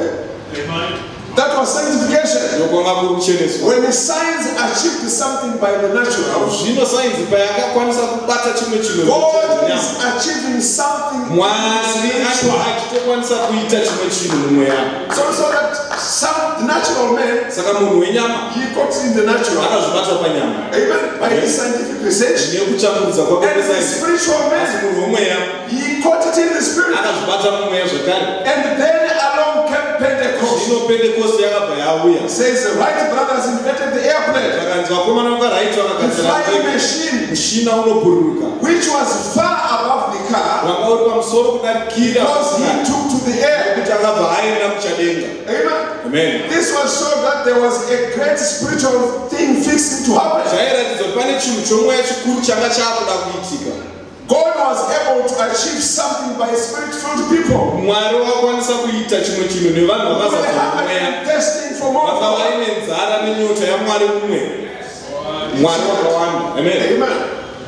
That was sanctification. Ndokwanga kuri kucheneswa. When the science achieved something by the natural, Zvino sainzi payakakwanisa kubata chimwe chinhu God munyama, is achieving something Mwari spiritual. achitokwanisa kuita chimwe chinhu mumweya. So, so that some the natural man, Saka munhu wenyama he got in the natural. akazvibata panyama Amen. By his scientific research. nekutambudzwa kwake And the kwesainzi. spiritual Asi man, munhu womweya he caught it in the spirit. akazvibata mumweya zvakare. And then along came Pentecost. Zvino pentekosti yakabva yauya. Says the Wright brothers invented the airplane, Zvakanzi vakomana vakaraiti the vakagadzira flying ndege. machine, Mushina unobhururuka which was far above the car, wanga uri pamusoro kudarikira because he took to the air. kuti akabva aenda muchadenga. Amen. Amen. This was showed that there was a great spiritual thing fixing to happen. zvairatidza kuti pane chinhu chomweya chikuru changa chaakuda kuitika. God was able to achieve something by spirit-filled people. Mwari wakwanisa kuita chimwe chinhu nevanhu They vakazadza had mumweya. been testing for more. Vanga vaine nzara nenyota yaMwari mumwe. Mwari wakawanda. Amen. Amen.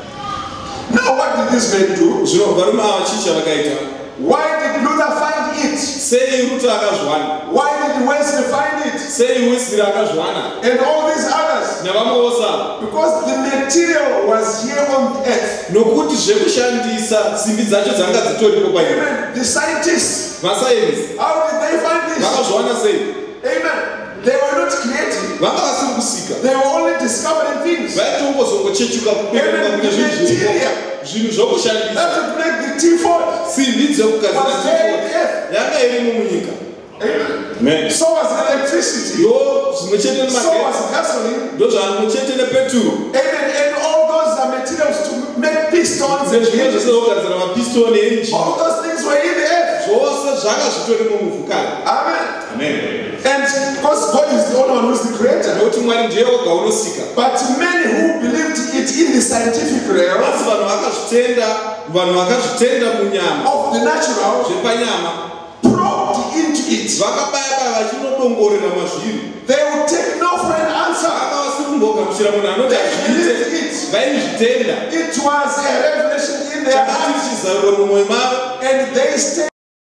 Now what did this man do? Zvino varume ava chicha vakaita. Why did Luther find it? Sei Ruta akazviwana? Why did Wesley find it? Sei Wesley akazviwana? And all these others? Navamwe vose ava. Because the material was here on the earth. Nokuti zvekushandisa simbi dzacho dzanga dzitoripo panyika. Amen. The scientists, Vasainzi how did they find this? vakazviwana sei? Amen. They were not creating. Vanga vasiri kusika. They were only discovering things. Vaitongozongochechuka kuperewa kune zvinhu zviripo. Zvinhu zvokushandisa. That would make the T-Ford. Simbi dzokugadzira Was there in tifoni the earth. yanga irimo munyika. Amen. Amen. So was electricity. Ndo zvimwe chete So nemagetsi. was gasoline. Ndo zvamwe chete nepeturu. Amen. And all those are materials to make pistons and Zvezvimwe engines. zvose zvokugadzira mapistoni enjini. All those things were in the earth. Zvose zvanga zvitorimo muvhukare. Amen. Amen. And because God is the only one who's the creator. Nokuti Mwari ndiye oga unosika. But many who believed it in the scientific realm Asi vanhu vakazvitenda, vanhu vakazvitenda munyama of the natural zvepanyama probed into it. vakabaya baya vachinodongorera mazviri. They would take no for an answer. Vanga vasiri kumbogamuchira munhu anoti They believed azviite. it. Vaizvitenda. It was a revelation in their Chakati hearts. chizarurwa mumwoyo mavo. And they stayed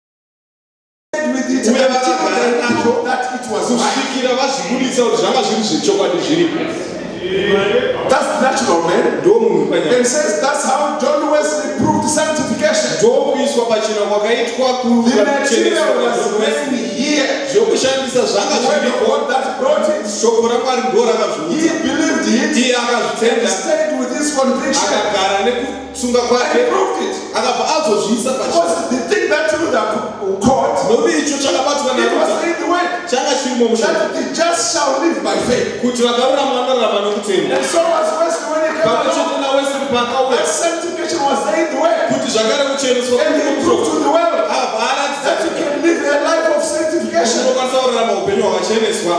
with it Uye until vakagara they nazvo knew that it was right. kusvikira vazvibudisa kuti zvanga zviri zvechokwadi zviripo. That's the natural man. Ndo munhu panyama. And says that's how John Wesley proved sanctification. Ndokuiswa pachena kwakaitwa The material was laying here. zvokushandisa zvanga The word of zviripo God that brought it. shoko raMwari ndo He rakazviudza believed it iye and akazvitenda stayed with his conviction akagara nekutsunga and kwake proved it. akabva azozviisa pachena Because the thing that Luther caught, nokuti icho chakabatwa it was naRutha in the word changa chirimo mushoko that the just shall live by faith. kuti vakarurama vanorarama nokutenda And so was Wesley when he came pamwe along. chete naWesley paakauya That sanctification was there in the word. kuti zvakare kucheneswa And he proved to the world abva aratidza that you can live a life of sanctification. unokwanisa kurarama upenyu hwakacheneswa.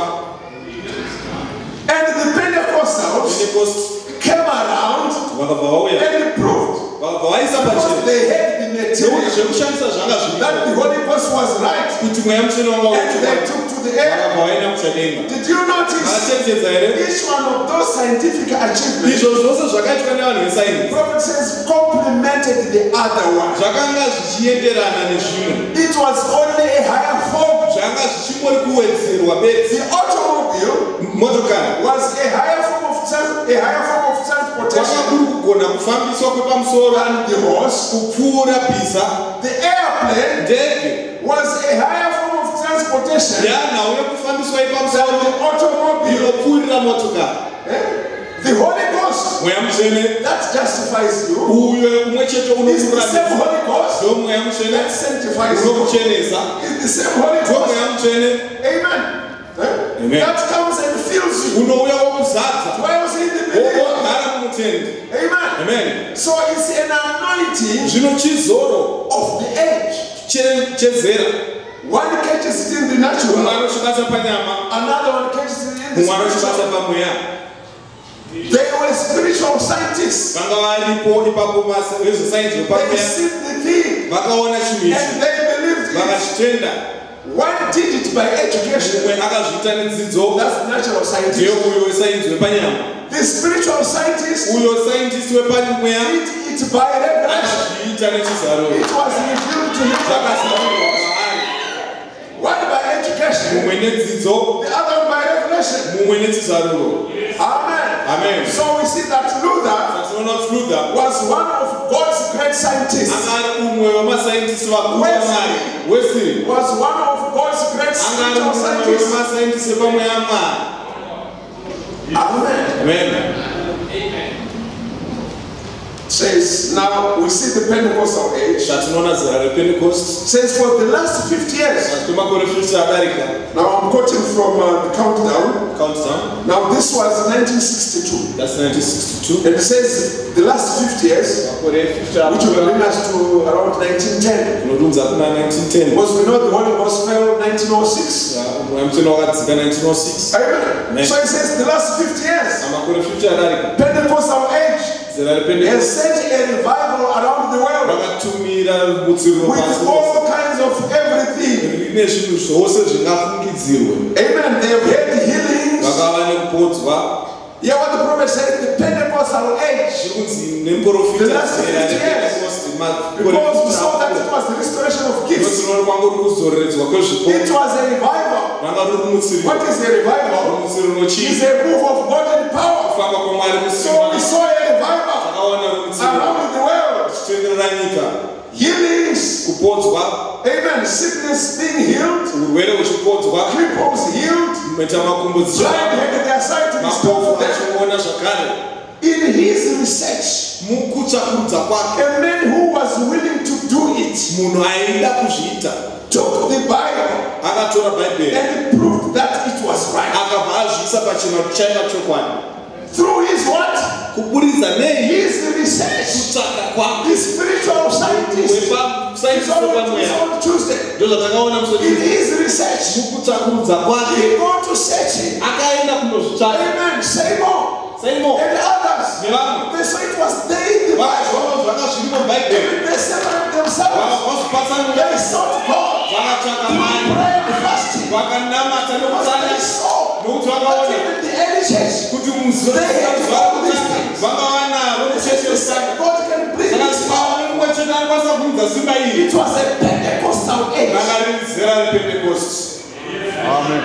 And the Pentecostals Pentecost came around vakabva vauya and he proved vakabva vaisa because pachena they had the nekuti material zvekushandisa zvanga that the zviripo Holy Ghost was right. kuti mweya mutsvene wanga And they uchikwadi took to the air. vakabva vaenda kuchadenga. Did you notice Makacherechedza here each one of those scientific achievements? izvo zvose zvakaitwa nevanhu The vesainzi prophet says complemented the other one. zvakanga zvichienderana nezvimwe It was only a higher form. zvanga zvichingori kuwedzerwa bedzi. The automobile Motokari was a higher form of trans- a higher form of transportation kwakakuri kugona kufambiswa kwepamusoro than the horse. kupfuura bhiza. The airplane Ndege was a higher form of transportation yanhau yekufambiswa than yepamusoro the automobile. inopfuurira motokari. Eh? The Holy Ghost mweya mutsvene that justifies you uyo umwe chete is the same unokuratidza Holy Ghost ndo mweya mutsvene that sanctifies you. unokuchenesa Is the same Holy ndo Ghost. mweya mutsvene Amen. Eh? Amen. That comes and fills you. unouya wokuzadza Dwells in the believer. wogara mumutende. Amen. Amen. So it's an anointing zvino chizoro of the age. che- chezera. One catches it in the natural, umwe anochibata panyama another one catches it in the umwe anochibata spiritual. pamweya. They were spiritual scientists. vanga varipo ipapo basa vezvesainzi They vepamweya received the thing vakaona chinhu ichi and they believed it. vakachitenda. One did it by education. umwe akazviita nedzidzo That's natural scientist. ndeuyo wesainzi wepanyama. The spiritual scientist uyo saintisti wepamweya did it by revelation. akazviita nechizaro. It was revealed to him. zvakazivirwa kwaari. One by education, mumwe nedzidzo the other one by revelation. mumwe nechizaruro. Amen. Amen. So we see that Luther tinoona kuti Luther was one of God's great scientists. anga ari umwe wemasaintisti vakuru Wesley. vamwari. Wesley Was one of God's great anga ari spiritual umwe scientists. wemasaintisti vepamweya mwari. Amen. Amen. Says now we see the Pentecostal age. zvatinoona zera repentecost Says for the last fifty years. kwemakore fifty adarika. Now I'm quoting from uh, the countdown. Countdown. Now this was nineteen sixty-two. That's nineteen sixty-two. And it says the last fifty years, makore fifty which will bring us to around nineteen ten. zvinodunza kuna nineteen ten. Because we know the Holy Ghost fell nineteen oh six. mweya mutsvene wakadzika nineteen oh six. Amen. Amen. So it says the last fifty years, makore fifty adarika. Pentecostal age zera has repentecost sent a revival around the world rakatumira mutsiriro with pasi all kinds of everything. rine zvinhu zvose zvingafungidzirwe. Amen. They have had healings. vakava nekupodzwa. Hear what the prophet said, the Pentecostal age. zvikunzi nemuprofita The last zera fifty years. repentecost Because we saw that it was the restoration of gifts. tinoona kwanga uri kuzoreredzwa kwezvipo. It was a revival. ranga ruri mutsiriro. What is a revival? mutsiriro It's chii a move of God in power. kufamba kwamwari So we musimba. saw a revival takaona uri mutsiriro around the world. chitenderera nyika. Healings. kupodzwa. Amen. Sickness being healed. urwere huchipodzwa. Cripples healed. metamakumbo Blind dzichivamba. had their sight restored mapofu for them. achiona zvakare. In his research, mukutsvakurudza kwake a man who was willing to do it munhu aida kuzviita took the Bible akatora bhaibheri and proved that it was right. akabva azviisa pachena kuti chaiva chokwadi. Through his what? kuburidza nei His research. kutsvaka kwake The spiritual scientist. It's wepasainsi on, it's wepamweya. on Tuesday. ndo zvatakaona In musodii his research, mukutsakurudza kwake he go to searching. akaenda kunozvitsvaka. Amen. Say more. saimo And others. nevamwe They say it was there in the Bible. vakazvaona zvanga zviri mubhaibheri They separate themselves. vazvipatsanura They sought God. vakatsvaka Through mwari prayer and fasting. vakanamata Because nekutsanya they saw nokuti that vakaona even the early church, kuti muzuva they had all these things. vanga vanavo They said kuchechesana God can bring saka this power. pamwe mumwe chete anokwanisa kumudza simba iri It was a Pentecostal age. ranga riri zera repentecost. Amen.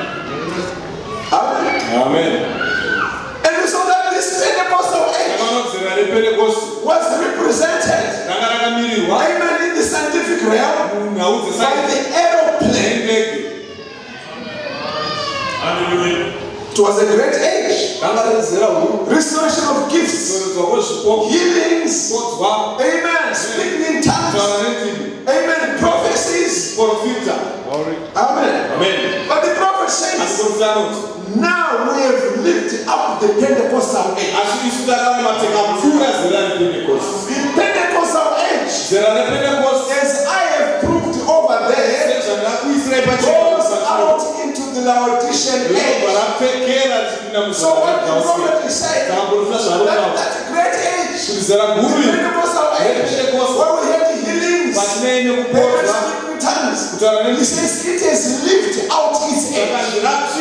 Amen. Amen. And we saw that this Pentecostal age rakaona zera repentecost was represented, ranga rakamirirwa amen, in the scientific realm by the aeroplane. It was a great age. Restoration of gifts, healings, amen, speaking in tongues, amen, prophecies, amen. Amen. But the prophet says, now we have lived up the Pentecostal age. In Pentecostal age, as I have proved over there, goes out into the Laodicean age. So what the prophet is saying, that, that great age, the Pentecostal age, where we had healings, speaking tongues, he says it has lived out its age.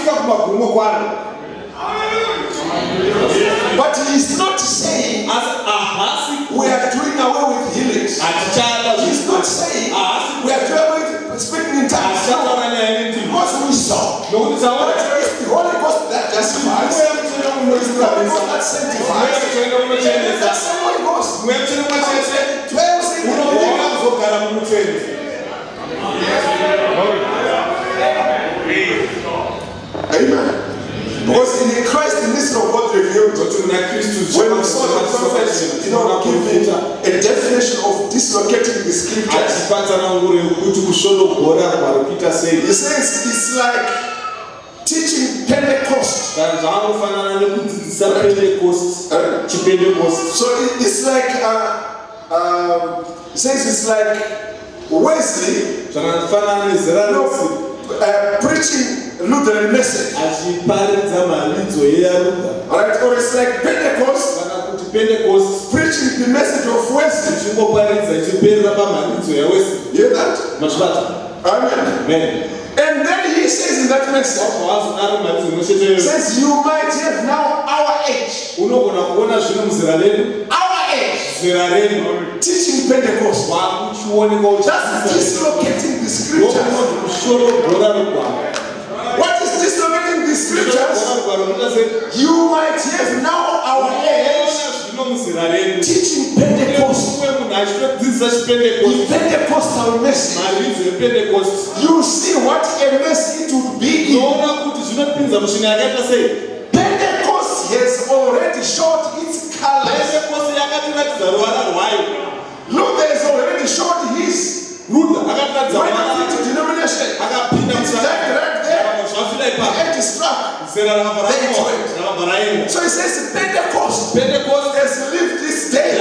But he is not saying we are doing away with healings. He is not saying we are doing away with speaking in tongues. Because we saw that it's the Holy Ghost that justifies. It's the Holy Ghost that sanctifies. It's the Holy Ghost. Dwells in the believer. Amen. Because in Christ, the mystery of God revealed, when we saw the prophets, you know, giving a definition of dislocating the scriptures, he says it's like teaching Pentecost. So it's like, uh, uh, he says it's like Wesley, no, uh, preaching Lutheran message. Alright, or it's like Pentecost, preaching the message of Wesley. Hear that? Amen. Amen. And then he says in that message, he says, you might have now our age. Our age. Teaching Pentecost. That's dislocating the scriptures. What is dislocating the scriptures? You might have now our age teaching Pentecost. The Pentecostal message. You see what a mess it would be in. Pentecost has already showed its colors. Luther has already showed his. When I fit to denomination, it's like right there. The edge is struck. So he says Pentecost, Pentecost has lived this day.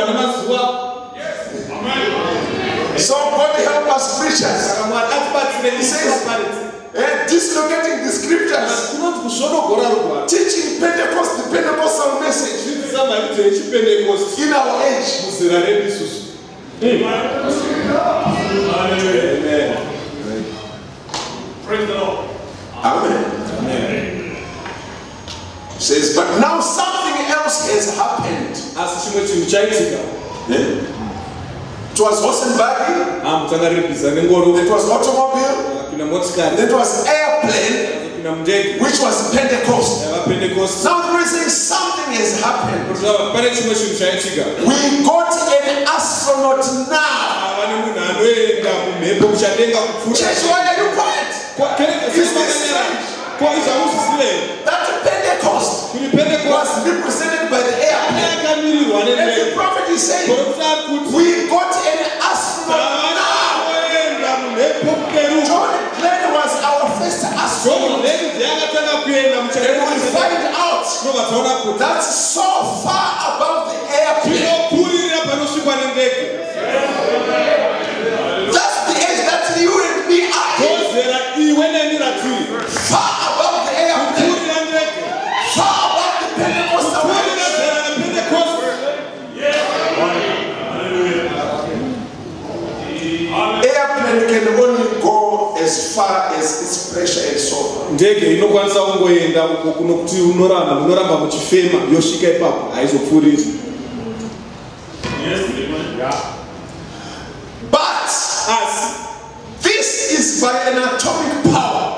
So God help us preachers. He says, uh, dislocating the scriptures, teaching Pentecost, the Pentecostal message in our age. Amen. Praise the Lord. Amen. Amen. Says, but now something else has happened. Yeah. It was horse and buggy. It was automobile. It was airplane. Which was Pentecost. Now the reason something has happened. We got an astronaut now. Church, why are you quiet? Is this strange? That Pentecost was represented by the airplane. And the prophet is saying, we got an astronaut now. John Glenn was our first astronaut. And we find out that's so far above the airplane. That's the age that you and me are in. Far above the airplane. Far above the Pentecostal airplane can only go as far as its pressure and so forth. Ndege inokwanisa kungoenda uko kunokuti unoramba munoramba muchifema yosvika ipapo haizopfuuri. But as this is by an atomic power,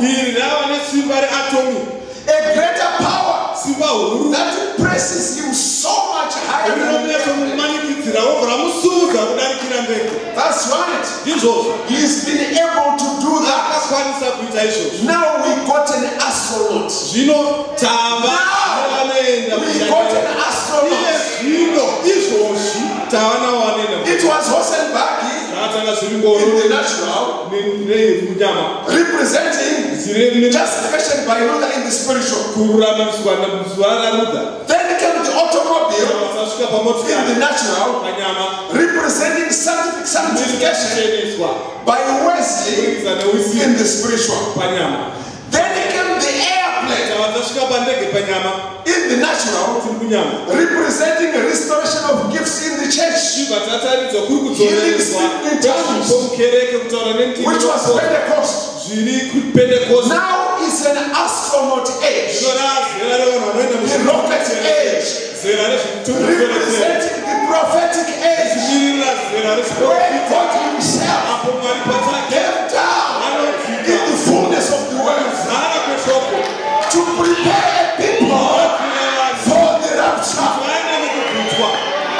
a greater power that presses you so much higher than the That's right. Izvozvo. He's been able to do that. Akakwanisa kuita izvozvo. Now we got an astronaut. Zvino tava nevanoenda We got an astronaut. zvino izvozvi tava navanoenda It was Rosenberg atanga zviri in ngoro the natural, nemunyama representing zviri justification by Luther in the spiritual. kururamiswa nazuva raRuther. Then came the automobile vasvika in pamotikari the natural, panyama representing sanctific- sanctification cheneswa by Wesley in the spiritual. panyama. Then came the airplane vasvika pandege panyama in the natural, tiri kunyama. representing a restoration of gifts in the church, zvibva tataridzwa kuri kudzorereswa kwemukereke kutaura which was nemtimo Pentecost. zviri kupentekoste. Now it's an astronaut age, zvinova zera revanhu vanoenda the rocket age, muzera rezvitumikereke representing the prophetic age, zvichirira zera where rezviprofita God Himself apo mwari pachake came down anodzika in the fullness of the word zara kweshoko to prepare a people for the rapture. vaine nekubvutwa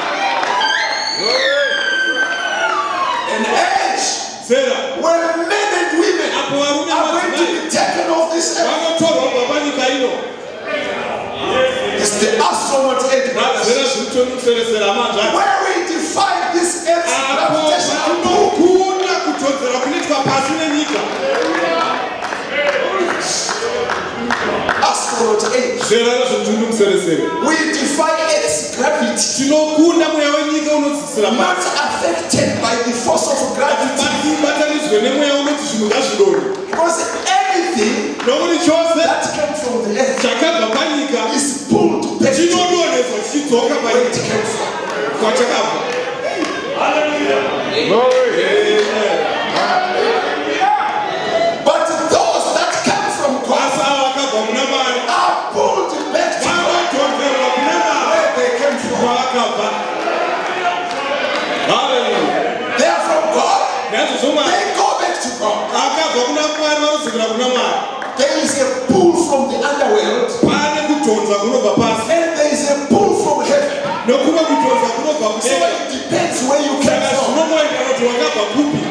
An age zera where men and women apo varume are going to navadzimai be taken off this earth. vanotorwa kubva panyika ino. It's the astronaut age, zera brothers, zviri tonuseresera manzvati where we defy this earth's apo gravitational pull. vatinokunda kutodzera kunoitwa pasi nenyika. Astronaut age. zera rezvitundumuseresere We defy Earth's gravity, tinokunda mweya wenyika unodzisira not pasi affected by the force of gravity, batanidzwe nemweya unoti zvinhu ngazvidoni because anything nokuti chose that came from the earth chakabva panyika is pulled back to chinodonhedzwa chichidzoka where it panyika came from. kwachakabva. But those that come from God asi ava vakabva kuna mwari are pulled back to vanodonzerwa kuna mwari where they came from. kwavakabva. Haleluya. They are from God, naizvozvo mwari they go back to God. akabva kuna mwari vanodzokera kuna mwari. There is a pull from the underworld, pane kudhonza kunobva pasi and there is a pull from heaven. nokuno kudhonza kunobva So kudenga. it depends where you came saka from. zvinomoenda kuti wakabva kupi.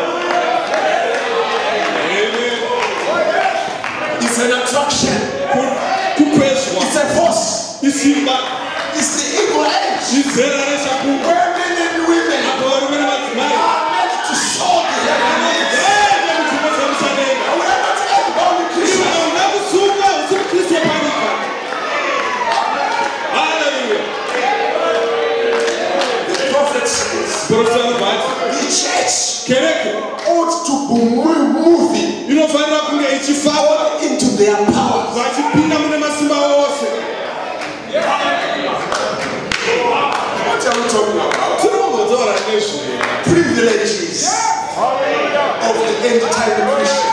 It's an attraction, kukwezva it's a force, isimba it's the evil age, izera reshakungu where men and women apo varume nevadzimai are meant to show the heavenlies. ende muchimo zvemuchadenga. And we are not earthbound Christians. hauna kusunga usiri kristu panyika. Haleluya. The prophet says Profesa anobvati the church kereke ought to be mo- moving inofanira kunge ichifamba into their powers. vachipinda mune masimba ose. What are we talking about? tinombodzaura nezvo Privileges of the end time Christian.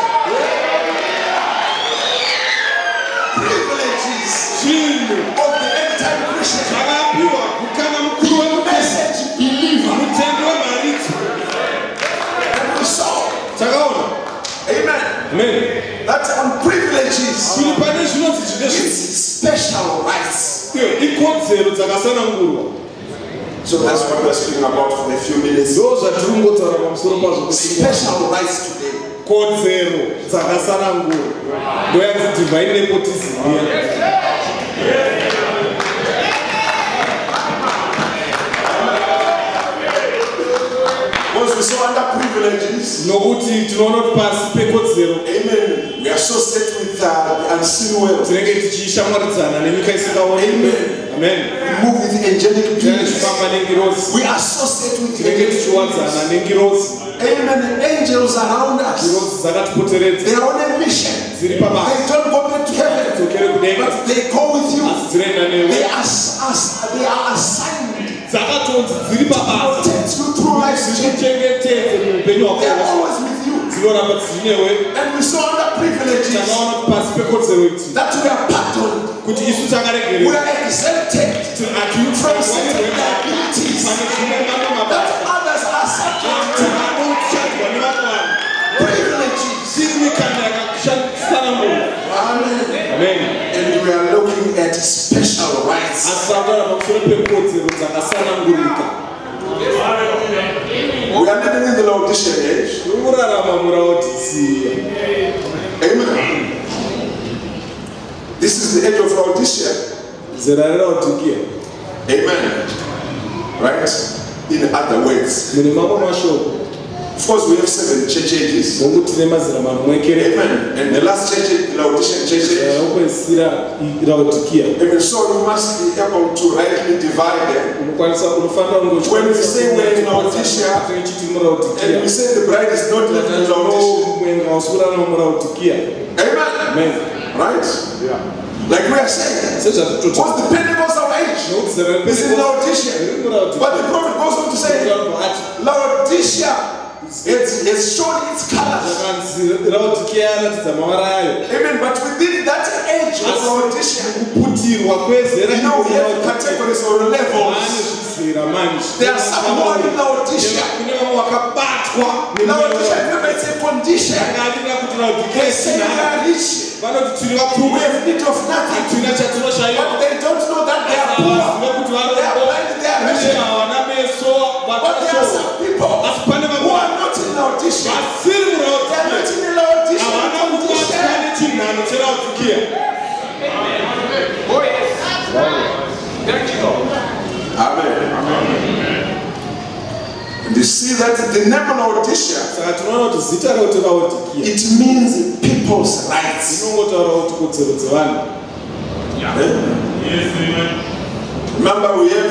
Privileges zvinhu of the end time Christian. zvakapiwa kukana mukuru wemutesi Message believer. mutendi wemharitso. We saw. takaona Amen. amen That's on privileges. kuri pane zvinonzi zvine It's special rights. ikodzero dzakasanangurwa. So that's what we're speaking about for a few minutes. ndo zvatiri kungotaura pamusoro pazvo. Special rights today. kodzero dzakasanangurwa ndoyanzi divine nepotism iya. Because we saw under privileges. nokuti tinoona kuti pasi pekodzero Amen. We are so set with uh, the unseen world. tinenge tichishamwaridzana nenyika isikaonekwi. Amen. amen. We move with angelic tinenge beings. tichifamba nengirozi. We are so set with tinenge angelic tichiwadzana beings. nengirozi. Amen. Angels around us. ngirozi dzakatipoteredza They are on a mission. dziri They pabasa don't go back to heaven, dzokere kudenga but they go with you. asi dzinoenda They newe. are, as, they are assigned dzakatonzi dziri to pabasa protect you through life's journey. zvichichengetedze muupenyu They are hwako always with you. dzinoramba dzinewe. And we saw under privileges takaona kuti pasi pekodzero idzi that we are pardoned. kuti isu We takaregerera are exempted from certain liabilities pane zvimwe mamwe that mabasa others are subject to. anotsvadzwa nevamwari. Privileges. tiri mikana yakashandisanangurwa. Amen. amen. And we are looking at special rights. asi tautaura pamusoro pekodzero dzakasanangurika. We are living in the Laodicean age. Amen. This is the age of Laodicea. Amen. Right? In other words. Of course, we have seven church ages. Amen. And the last church age, the Laodicean church age. Amen. So you must be able to rightly divide them. When we say we're in Laodicea, and we say the bride is not living in Laodicea. Amen. Right? Yeah. Like we are saying, what's the Pentecost of age? It's in Laodicea. But the prophet goes on to say, Laodicea. It's, it's shown its colors. Amen. But within that age of Laodicea, you know, we have categories or levels. There are some more in Laodicea. Laodicea, remember, it's a condition. They say they are rich. We have need of nothing. But they don't know that they are poor. They are blind, they are rich. But there are some people who are not in Laodicea. They are not in the Laodicea condition. Amen. And you see that the name Laodicea, it means people's rights. Remember, we have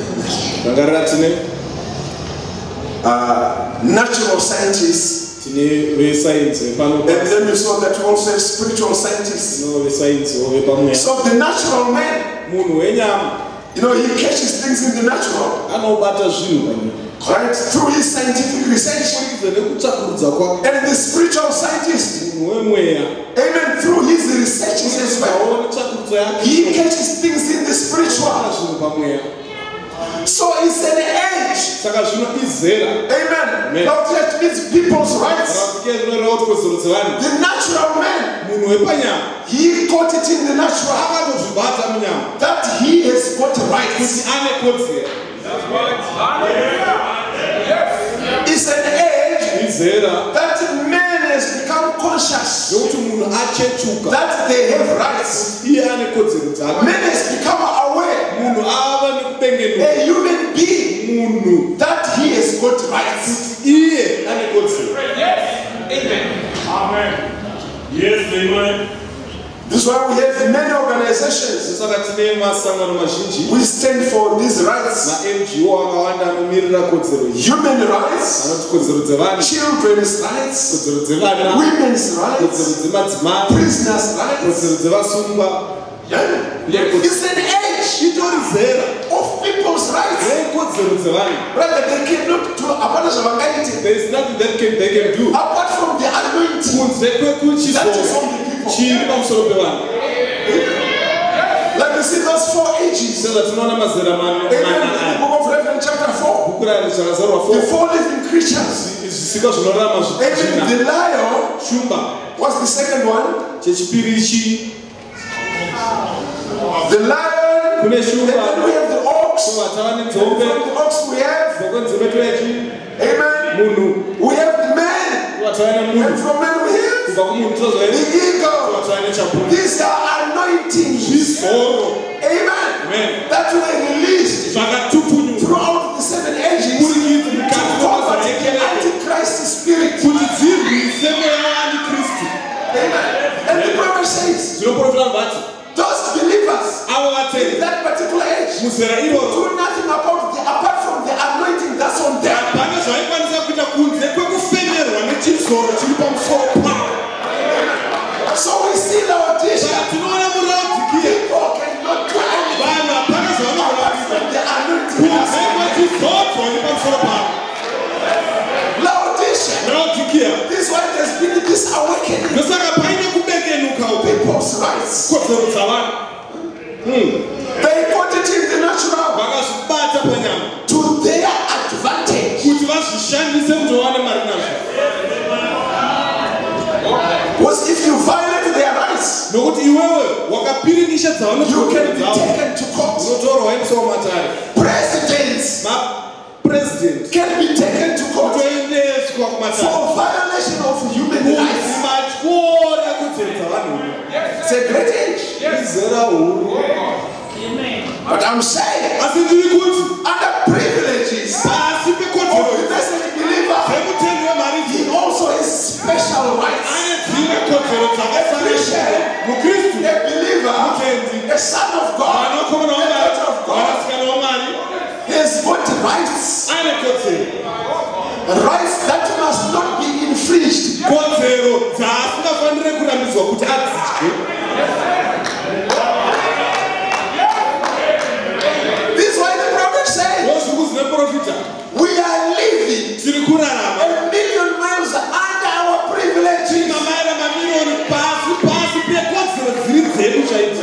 uh, natural scientists, and then we saw that we also have spiritual scientists. So the natural man, you know, he catches things in the natural, right, through his scientific research. And the spiritual scientist, amen, through his researches as well, he catches things in the spiritual. So it's an age. Amen. Now that means people's rights. The natural man, he caught it in the natural that he has got rights. It's an age that man has become conscious that they have rights. Man has become aware, a human being, that he has got rights. Yes. Amen. Amen. Yes, amen. This is why we have many organizations. We stand for these rights. Human rights, children's rights, women's rights, prisoners' rights. It's an age of people's rights. Brother, they cannot do there is nothing that can, they can do apart from the anointing that is on the people. Like you see those four ages. Amen. In the book of Revelation chapter four, the four living creatures. Amen. The lion was the second one. The lion, and then we have the ox. And from the ox we have, amen, we have the man, and from man we have the eagle. These are anointings, amen, that were released throughout the seven ages to combat the Antichrist spirit. Amen. And the prophet says, those believers in that particular age do nothing about the, apart from the anointing that's on them. So we see Laodicea. People cannot do anything apart from the anointing that's on them. Laodicea. This one has been this awakening. People's rights. Hmm. They put it in the natural to their advantage. Because if you violate their rights, you can be taken to court. Presidents President can be taken to court. kubatana for violation of human rights. matyora kodzero dzavanhu. It's a great age. Izera huru. But I'm saying, Asi ndiri kuti under privileges pasi of pekodzero the blessed believer, dzemutendi wemari he also has special rights. ane dzimwe kodzero dzakafanira. Mukristu A believer, mutendi a son of God, mwanakomana a wamari daughter of God, mwanasikana wamari has got rights. ane kodzero Rights that must not be infringed. kodzero dzaasingafanire kurambidzwa kuti adzidye. This is why the prophet said, Ndozvikuzi neprofita we are living tiri kurarama a million miles under our privileges. mamaira mamiliyoni pasi pasi pekodzero dziri dzedu chaidzo.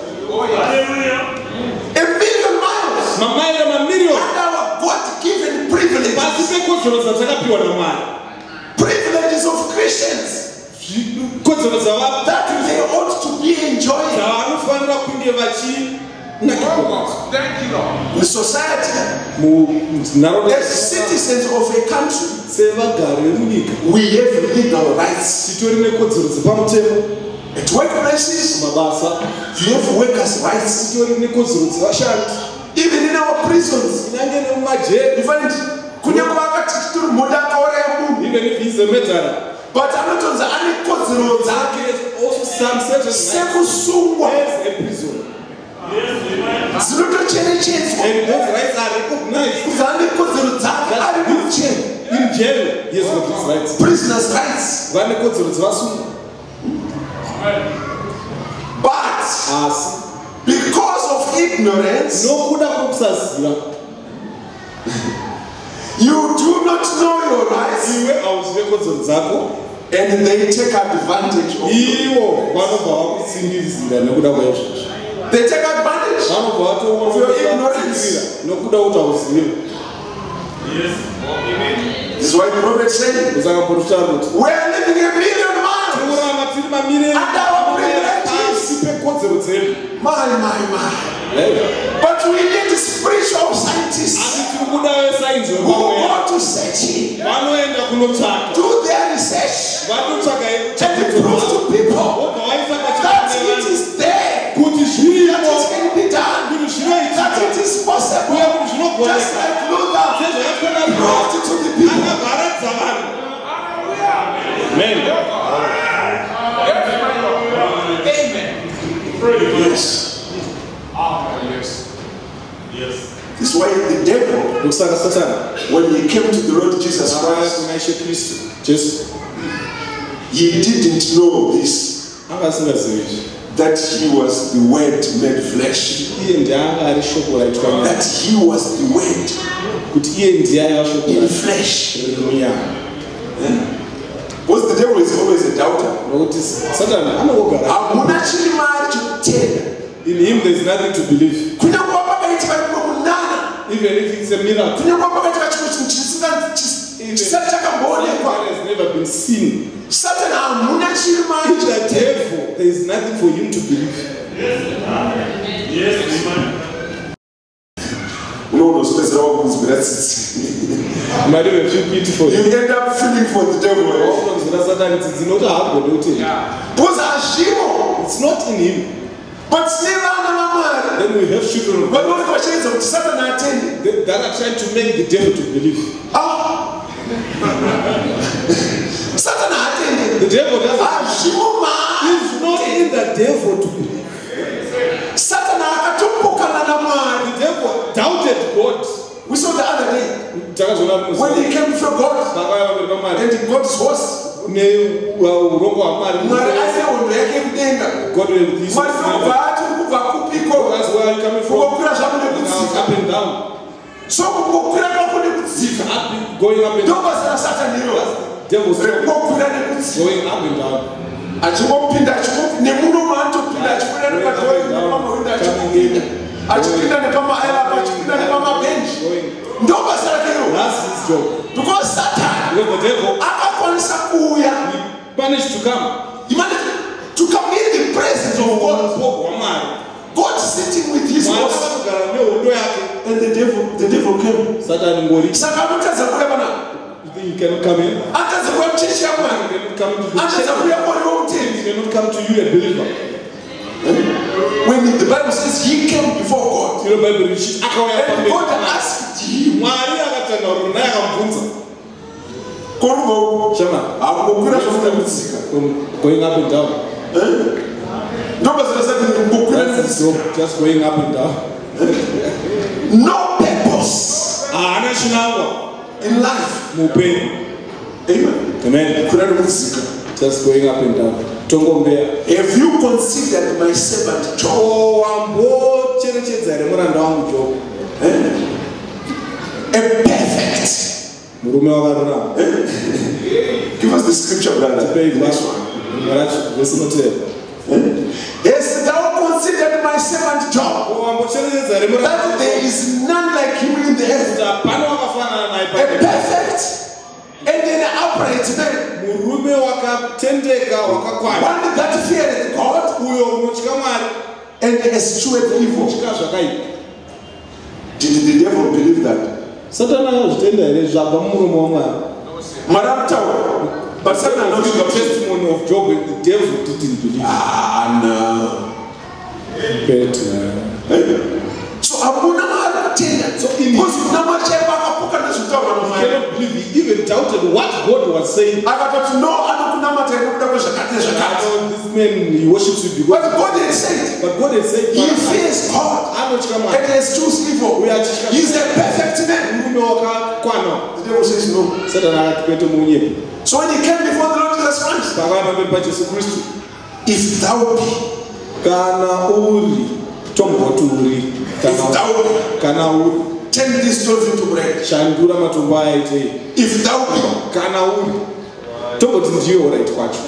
A million miles Mamaira mamiliyoni under our God-given privileges. pasi pekodzero dzatakapiwa naMwari. Privileges of Christians Kodzero dzava that they ought to be enjoying dzavanofanira kunge vachinakirwa in society. munharaunda As citizens of a country, sevagari vemunyika we have legal rights. titori nekodzero dzepamutemo. At workplaces, Mabasa you have workers' rights. titori nekodzero dzevashandi. Even in our prisons, Kunyange nemumajeri, you find kunyange vakati tiri muda akauraya munhu, even if he's a murderer, but anotonzi ane kodzero dzake also some certain rights sekusungwa as a prisoner. dzinotocherechedzwa And those rights are recognized. kuti ane kodzero dzake ari mucheni. In jail, he has got his rights. Prisoners' rights. Vane kodzero dzevasungwa. But Asi because of ignorance, nokuda kwekusaziva, you do not know your rights, iwe hauzive kodzero dzako, and they take advantage of you. ivo vanobva vakutsindizira nekuda kwaizvozvo. They take advantage. Vanobva Of your ignorance. vatotsindira nokuda kuti hauzive. This is why the prophet said, Kusaka profita kuti we are living a million miles kurarama tiri mamiriyoni under our privileges. pasi pekodzero dzedu. My, my, my. But we need spiritual scientists Asi tiri kuda vesainzi who vepamwe go to searching, vanoenda kunotsvaka do their research, vanotsvaka and prove to people vobva vaisa that pachivana it is there, kuti that zvirimo it can be done, kuti that zvinoitika it is possible. uye kuti Just zvinogoneka like Luther sezvakaitwa brought it to the people. akabvaradza vanhu. Amen. Yes. This is why the devil, Ndokusaka Satana when he came to the Lord Jesus akauya Christ, kuna Ishe Kristu Jesu he didn't know this, anga asingazivi izvi that he was the Word made flesh, iye ndiye anga ari shoko raitwa nyama, that he was the Word kuti iye ndiye aiva shoko in flesh. riri munyama. Because the devil is always a doubter. Nokuti Satana anogara Hamuna chiri maari chokutenda. in him there is nothing to believe, Kunyange pakaitika kunomunana, even if it's a miracle. kunyange pakaitika chinhu chinhu chisinga- chis- chisati chakamboonekwa, That has never been seen. Satan hamuna chiri maari In the chokutenda. devil, there is nothing for him to believe. Unozopedzera wakunzwira tsitsi. You might even feel pity for You him. end up feeling for the devil. Wakunzwira Satani tsitsi nokuti haagone kutenda. Because hazvimo. It's not in him. But tine vana vaMwari Then we have children of God vanoti vachiedza kuti Satani atende. that that are trying to make the devil to believe. Ah. Satani haatende. The devil doesn't. Hazvimo maari. It's not in the devil to believe. Satani akatombokana naMwari. The devil doubted God. We saw the other day Takazona when he came before God pakauya pamberi paMwari and God's horse. neurongo hwaMwari. Mwari aine hondo yake mudenga. God will be so Mwari ndokubva ati uri kubva kupiko. That's where I'm coming from. Kungokwira zvako Now nekudzika. up and down. So kungokwira kwako nekudzika. Up, going up and down. Ndobasa raSatani iro. Devil's Rekungokwira nekudzika. going up and down. Achingopinda achingopinda nemuno maanotopinda achikwira nepadhori nepamawindo achingopinda. Achipinda nepamaela achipinda nepamabhenji. Ndobasa rake iro. That's his job. Because Satan Because the devil akakwanisa kuuya. managed to come. He managed to come in the presence of God. hwaMwari. God sitting with his Mwari horse. akagara nehondo yake. And the devil, the devil came. Satani ngori. Saka anotadza kuuya pana. He you cannot come in. Angaza kuya mchechi ya You Mwari. cannot come to the Angaza church. kuya mori wa You uteni. cannot come to you a believer. When the Bible says he came before God, You know, Bible reaches akauya and pamberi God paMwari. asked him, Mwari akatanga naye akamubvunza. Korumo, Shema. akukwira zvokuda kutsika. Going up and down. Ndomba zinasema kukwira That's kutsika. just going up and down. No purpose Haana chinangwa in life. muupenyu. Amen. Amen. Kukwira kutsika. Just going up and down. Tongombeya. Have you considered my servant Job? Oh, wambocherechedza here muranda wangu Job. A perfect. Murume wakarurama. Give us the scripture, brother. Tipei The next one. Marachi vhesi inotevera. Hast thou considered my servant Job? Oh, wambocherechedza here muranda That wangu there is none like him in the earth. Job. Hapana wakafanana naye A panyika. perfect and an upright man. Murume wakatendeka wakakwana. One that feareth God Uyo unotya Mwari and escheweth evil. unotya zvakaipa. Did the devil believe that? Satani akazvitenda here zvabva mumuromo waMwari. Maramtaura. But Satan The knows the testimony of Job, the devil didn't believe. Ah, no. But, uh, So Abuna Maratena. So in because Namacheva Kapuka Nasutawa. he cannot believe. He even doubted what God was saying. I got to know Anakunamata. I know this man, he worships you because. But God had said, But God had said, he fears God anotya and Mwari. eschews evil. He's a perfect man. Murume wakakwana. The devil says no. Satani akati kwete munyepo. So when he came before the Lord Jesus Christ, Pakauya pamberi paJesu Kristu. if thou be, Kana uri, tomboti uri. if Kana thou be, kana uri, turn these stones into bread. shandura matombo aya aite. If thou be, Kana uri, tomboti ndiyo right kwacho.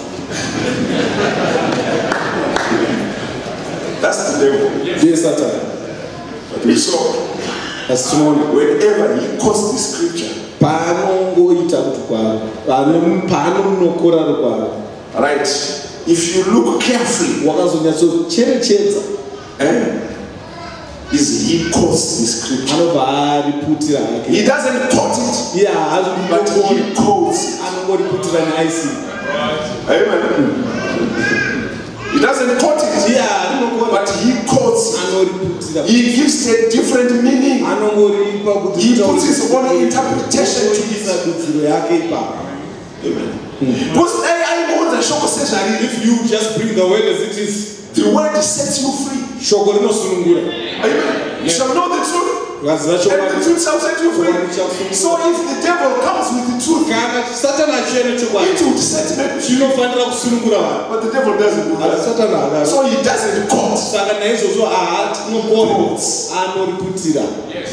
that's the devil. Ndiye Satani. But we saw Asi tinoona whenever he quotes the scripture, paanongoita kuti kwaro, paanonokoraro kwaro. right? If you look carefully, Wakazonyatsocherechedza, eh, is he quotes the scripture. anobva ariputira hake. He doesn't quote it, Iye but haazvikuona, he quotes it. anongoriputira neaisi. Amen. He doesn't quote it, Iye harinokona, but he quotes it. anoriputira. He gives it a different meaning. Anongoripa kuti He puts his own interpretation to it. oisa dudziro yake ipapo. Because I, I know the shoko says that If you just bring the word as it is, the word sets you free. shoko rinosunungura. Amen. You shall know the truth, Ukaziva and the chokwadi, truth shall set you free. So if the devil comes with the truth, kana Satani achiuya nechokwadi, it would set men free. chinofanira kusunungura vanhu. But the devil doesn't do Asi that. Satani hadaro. So he doesn't quote. Saka naizvozvo haati unokona, anoriputira.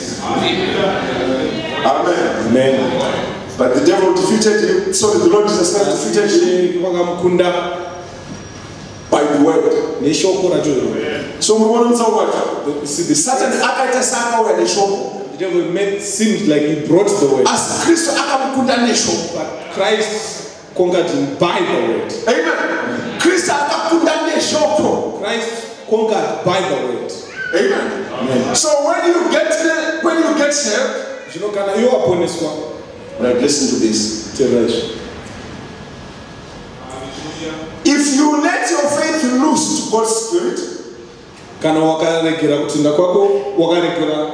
Amen. Amen. But the devil defeated him. So the Lord Jesus Christ defeated him Vakamukunda by the word. neshoko racho. So we want to what? See, the Satan akaita saka wa neshoko. the devil made seemed like he brought the word, As Christ akamukunda neshoko. but Christ conquered him by the word. Amen. Christ akakunda neshoko. Christ conquered by the word. Amen. Amen. So when you get the, when you get saved, Zvino kana iwo aponeswa, right, listen to this. teerera izvi. If you let your faith loose to God's spirit, Kana wakaregera kutenda kwako, wakaregera,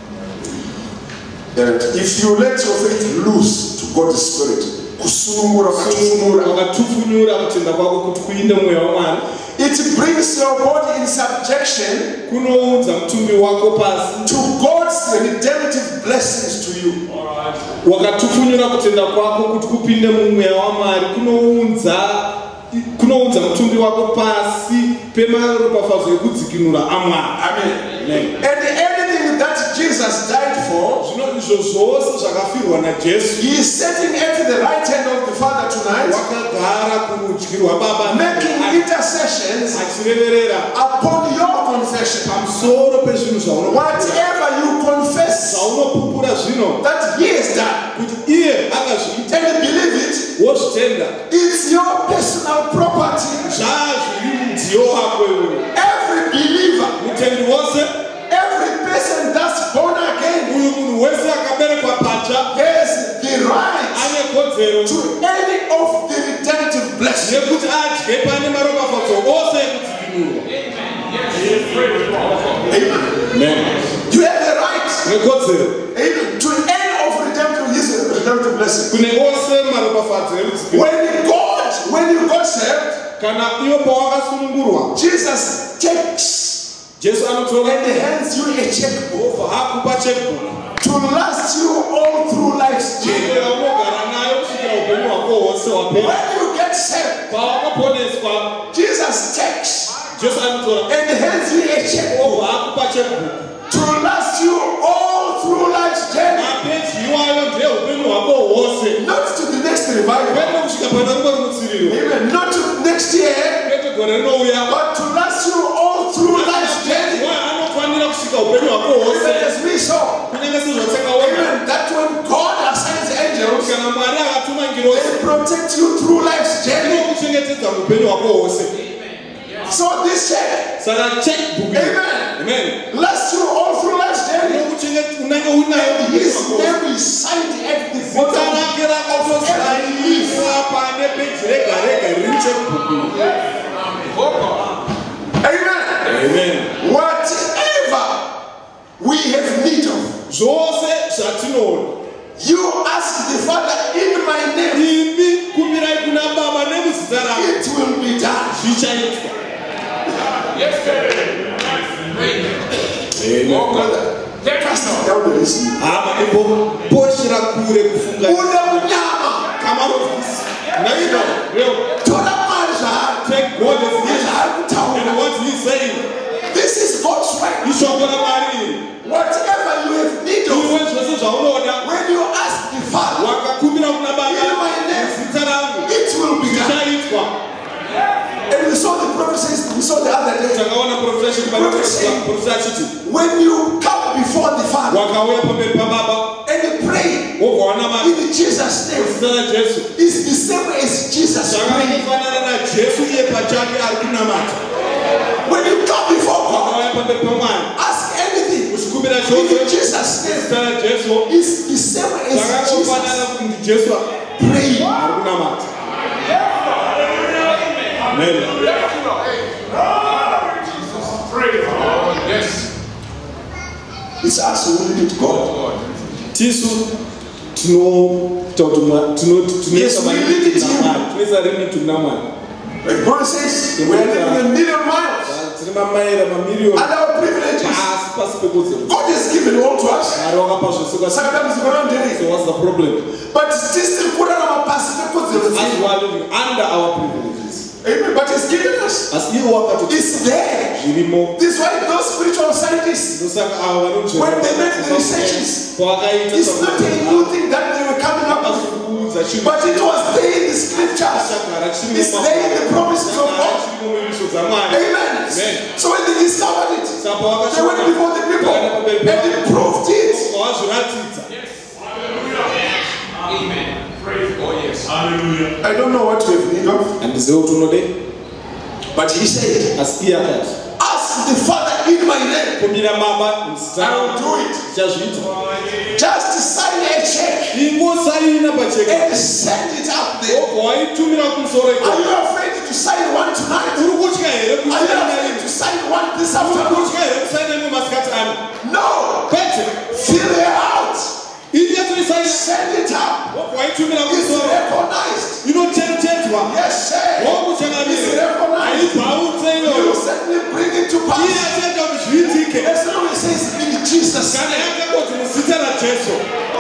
and if you let your faith loose to God's spirit, kusunungura kusunungura, wakatufunyura kutenda kwako kuti kuinde mweya waMwari, it brings your body in subjection kunoudza mutumbi wako pasi. to God's redemptive blessings to you. Wakatufunyura kutenda kwako kuti kupinde mumweya waMwari, kunounza kunounza mutumbi wako pasi pemaropafadzo ekudzikinura aMwari. Amen. And anything that Jesus died for, Zvino izvo zvose zvakafirwa naJesu, He is sitting at the right hand of the Father tonight, wakagara kurudyi rwaBaba, making intercessions achireverera upon your confession. pamusoro pezvinhu zvauno Whatever you confess zvaunopupura zvino that He has done, kuti iye akazviita and believe it, wozvitenda, it's your personal property. zvazviri mudziyo wako iwe. Every believer, Mutendi wose, every person that's born again uyu munhu wese akaberekwa patsva has the right ane nekodzero to any of the redemptive blessings. yekuti adye pane maropafadzo ose ekudzikinurwa. Amen. You have the right, nekodzero amen, to any of redemptive, his redemptive blessings. kune ose maropafadzo ekudzikinurwa. When God, when you got saved, kana iwe pawakasunungurwa Jesus takes Jesu anotora and hands you a checkbook akupa checkbook to last you all through life's journey. unogara nayo kusvikira upenyu hwako hwose hwapera. When you get saved, pawakaponeswa Jesus takes Jesu anotora and hands you a checkbook akupa checkbook to last you all through life's journey. mapenzi iwayo ndiye upenyu hwako hwose, Not to the next revival, kwete kusvika pana rumwe runotsirirwa, amen, not to next year, kwete gore rinouya, but to last you all through life's journey. Why anofanira kusvika upenyu hwako hwose. Even as we saw, kunyange sezvatakaona amen, that when God assigns angels, kana Mwari akatuma ngirozi they protect you through life's journey. inokuchengetedza muupenyu hwako hwose. So this check, Saka checkbook iyi, amen, amen, last you all through life's journey. inokuchengeta unenge uinayo And muupenyu his hwako hwose. name is signed at the Zita bottom rake of every rakatosainiwa pane peji rega rega riri mucheckbook iyi. Amen. Amen. Whatever we have need of, Zvose zvatinoona you ask the Father in my name, imi kumbirai kuna Baba nemuzita rangu it will be done. zvichaitwa. Oh, brother, let us down the list. hama imboposhera kure kufunga Una unyama, kamarofisi naino real tola manja, take God as he is and town. what he is saying. This is God's word. ishoko raMwari Whatever you have need iwe of, zvose zvaunoda when you ask the Father wakakumbira kuna Baba in my name, muzita rangu it will be done. zvichaitwa. And we saw the prophecies, we saw the other day. takaona profesa Prophecy. achiti When you come before the Father wakauya pamberi paBaba and you pray wobva wanamata in Jesus' name, muzita raJesu it's the same as Jesus praying. zvakafanana naJesu iye pachake ari kunamata. When you come before God, wakauya pamberi paMwari ask anything uchikumbira in chose Jesus' name, muzita raJesu it's the same as zvakangofanana Jesus kuti Jesu praying. ari kunamata. Amen. It's us who need God. tisu tinoita kuti tinoisa Yes, we leave it here. Mwari, tinoisa riniti kuna Mwari. Like God says, we are living a million miles tine mamaira mamiliyoni and our privileges. asi pasi pekudzera. God has given all to us. Mwari wakapa zvose kwasi. Sometimes we don't do So it. what's the problem? But still, put on our past As we are living under our privileges. Amen. But He's given us. Asi iwo wakati It's there. zvirimo. This is why those spiritual scientists, Ndosaka ava vanonzvera when they make the researches, pavakaita it's not a new thing that they were coming up with. zvakakuudza chinhu But it was there in the scriptures. chagara chiri It's there in the promises of God. chiri mumiriso dzaMwari. Amen. Amen. So when they discovered it, Saka they went before the people and they proved it. vazviratidza. I don't know what we have need of, handizivi kuti unode, but He said, asi iye akati ask the Father in my name. kumbira Baba muzita I rangu will do it. ndichazviita. Just sign a check ingosaina pacheka and send it up there. obva waitumira kumusoro Are ikoko. you afraid to sign one tonight? uri kutya here Are you kusaina afraid imi? to sign one this uri afternoon? kutya here kusaina imi masikati ano? No. Kwete Fill it out. iyetoisaina Send it up. obva waitumira It's kumusoro recognized. inochengetedzwa Yes, sir. It's wokuchangamira recognized. haibvaudze You iyoyo certainly bring it to iye pass. achaita kuti zviitike As long as it says in Jesus' kana name. yakangoti muzita raJesu.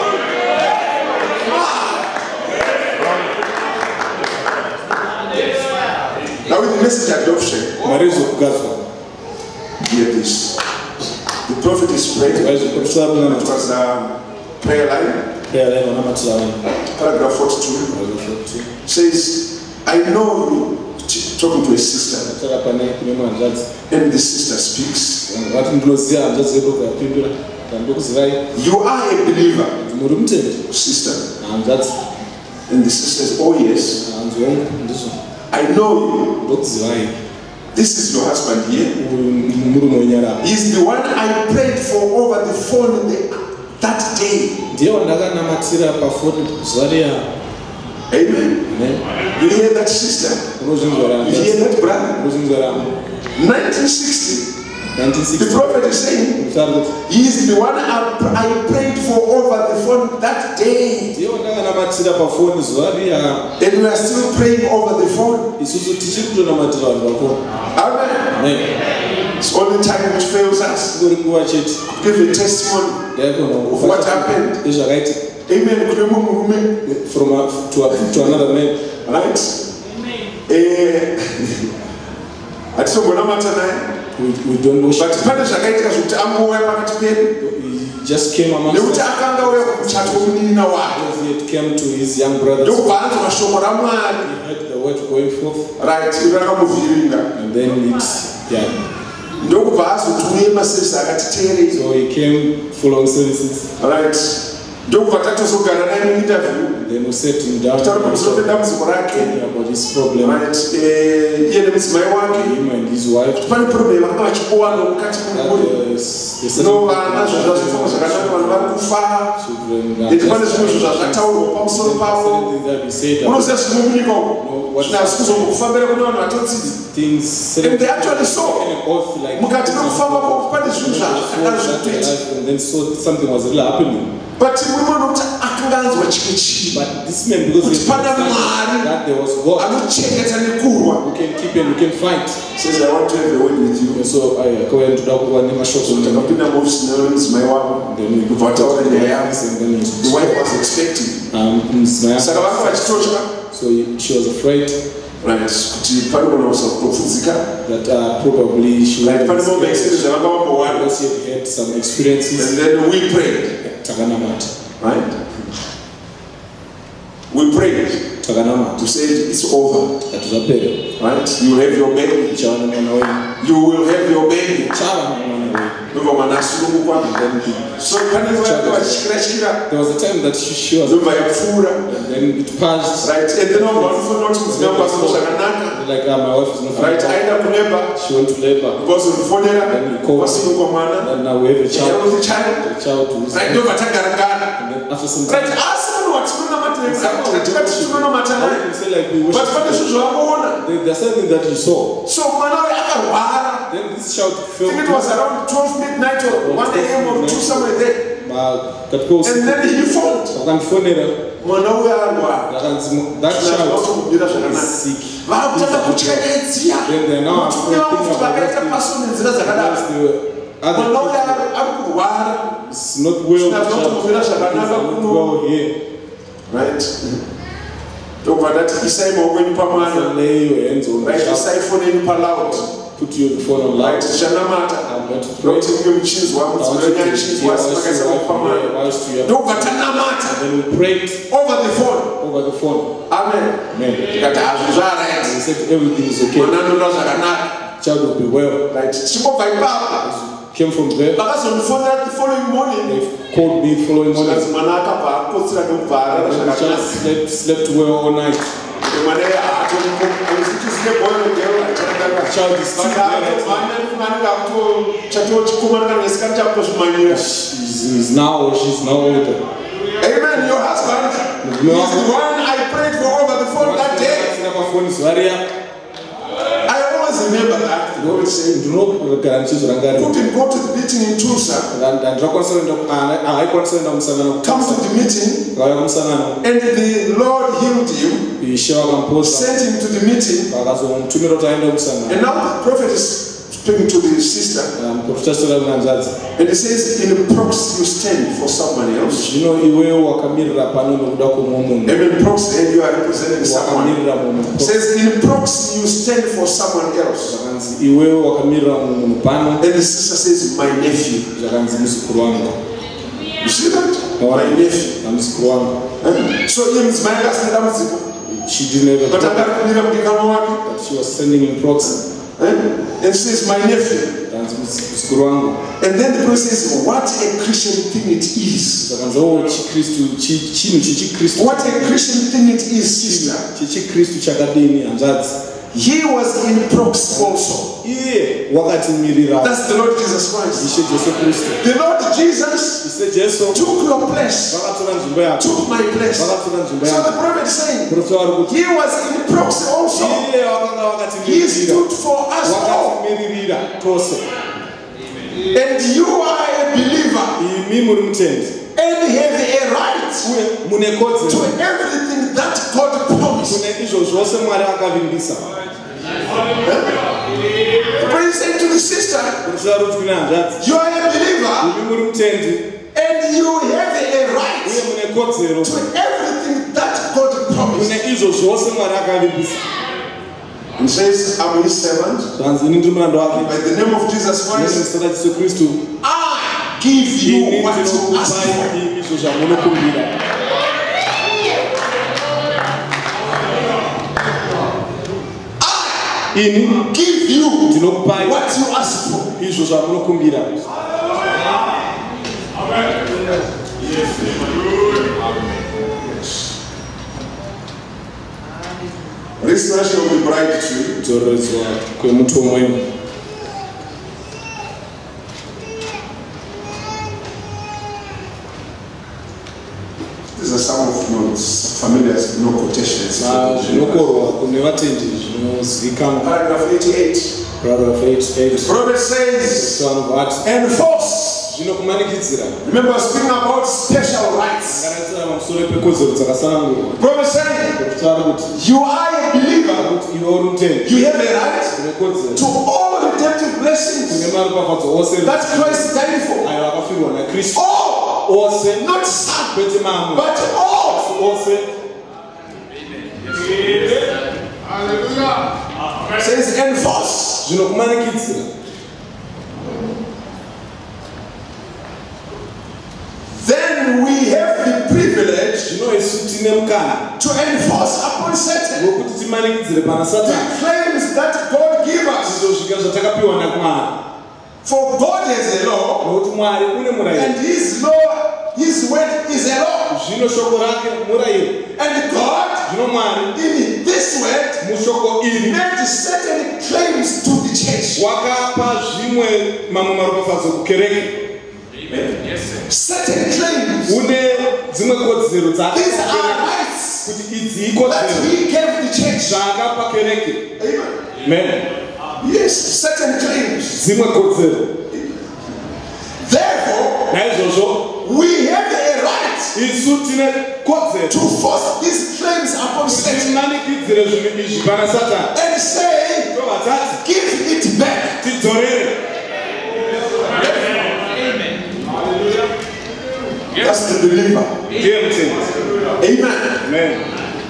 Now with the message adoption, Mwari zvokugadzwa hear this. The prophet is praying. vaizviprofesa It kunamata was a prayer line, prayer line vanamatira vanhu paragraph forty-two. Says, I know you, t- talking to a sister, saka pane kune muhanzvadzi and the sister speaks. vanhu vati ndinoziva hanzvadzi yedu kuyapindura kana ndokuzivai You are a believer, kuti muri mutendi sister. hanzvadzi And the sister says, oh yes, hanzi wangu ndizvo I know you. ndokuzivai This is your husband here. uyu murume wenyara He's the one I prayed for over the phone the, that day. ndiye wandakanamatira pafoni zuva riya. Amen. You hear that, sister? You hear that, brother? nineteen sixty. The prophet is saying, he is the one I, I prayed for over the phone that day. And we are still praying over the phone. Amen. It's only time which fails us. Give a testimony of what happened. Amen. From a, to, a, to another man. Right? Amen. We, we don't know. But he just came amongst us. He came to his young brothers. He heard the word going forth. Right. And then it's, yeah. So he came following services. Right. Then we set him down about his problem. Right. Him and his wife. That, things and they actually saw like and then saw something was really happening. But we were not but this man, because he that there was God, we can keep and we can fight. Says, I want to have a word with you. So I go into the one name shop and then we go out and the wife was expecting. Um, so she was afraid. Right, that uh, probably she like had some experiences. And then we prayed. Right? We prayed to say it's over. Right? You have your baby. You will have your baby. So there was a time that she, she was, and then it passed. Right? And then like uh, my wife is not right? She went to labor. Then we called her. And now we have a child. A child. A child who is right? And then after some time, right? Ask them what but there's something that you saw. So then this child felt. it was around twelve midnight or one a m or two somewhere there. And then he phoned. That child is sick. Then they're now it's not well. It's not well here. Right? Over that, he said, lay your hands on the right? child. Put your phone on loud. I'm going to pray. And then we prayed over the phone. Over the phone. Amen. Amen. And he said everything is okay. Child will be well. Right. Came from there. The following morning, they called me following morning. And the child slept, slept well all night. The child is still there. She's now, she's now older. Amen. Your husband is the one I prayed for over the phone that day. I always remember that. The Lord said, do not put him go to the meeting in Tulsa. Come to the meeting, and the Lord healed him, sent him to the meeting, and now the prophet is speaking to the sister, and he says, in proxy you stand for someone else. You know, and in proxy and you are representing someone. It says, in proxy you stand for someone else. And the sister says, my nephew. You see that? My nephew. So she didn't ever but she was standing in proxy. And she says, my nephew. And then the person says, what a Christian thing it is. What a Christian thing it is, sister. He was in proxy also. iye wakatimirira. That's the Lord Jesus Christ. Ishe Jesu Kristu. The Lord Jesus Ishe Jesu took your place, vakatora nzvimbo yako. took my place. Vakatora nzvimbo So yako. the prophet is saying, Profeta vari kuti he was in proxy also. iye wakanga He wakatimirira. stood for us all. Wakatimirira tose. And you are a believer Imi muri mutendi. and have a right Uye mune to kodzero. everything that God promised. Kune izvo zvose Mwari akavimbisa. The prophet said to the sister, Profeta vari kuti kune hanzvadzi. you are a believer Imi muri mutendi. and you have a right Uye mune kodzero. to everything that God promised. Kune izvo zvose Mwari akavimbisa. He says, I'm his servant. Zvanzi ini ndiri muranda wake. By the name of Jesus Christ, Nezita raJesu Kristu. I give you Ini what you ask ndinokupai for. imi izvo zvamunokumbira. Ini Give you ndinokupai what you ask for. izvo zvamunokumbira. Restoration of the bride tree. Kudzoredzwa kwemutomwe. These are some of your familiar no quotations. Ah, zvinokorwa kune vatendi zvinozivikanwa. Paragraph eighty-eight. Paragraph eighty-eight. Prophet says, Vanhu enforce. zvinokumanikidzira. Remember, I was speaking about special rights. Akataura pamusoro pekodzero dzakasanangurwa. Prophet said, Profeta ari kuti you are a believer. kuti iwe uri mutendi. You have a right Une kodzero. to all redemptive blessings Kune maropafadzo ose that Christ died for. ayo akafirwa naKristu. All, Ose not some, kwete mamwe. but all. Ose Says enforce. zvinokumanikidzira. Then we have the privilege Zvino isu tine mukana to enforce upon Satan wekuti timanikidzire pana the Satani. claims that God gives us. Izvo zviga zvatakapiwa naMwari. For God has a law, Nokuti Mwari une murayiro. and His law, His word is a law. Zvino shoko rake murayiro. And God, Zvino Mwari in this word, mushoko iri made certain claims to the church. wakapa zvimwe mamwe maropafadzo kukereke. Certain claims. Une dzimwe kodzero These are dzakakereke rights kuti idzi that ikodzero He gave the church. zvaakapa kereke. Amen. Amen. Yes, certain claims. Dzimwe kodzero. Therefore, Naizvozvo we have a right isu tine kodzero to force these claims upon kuti Satan timanikidzire zvinhu izvi pana Satani. and say, Tobva tati give it back. tidzorere. That's the believer. Ndiye mutendi. Amen. Amen.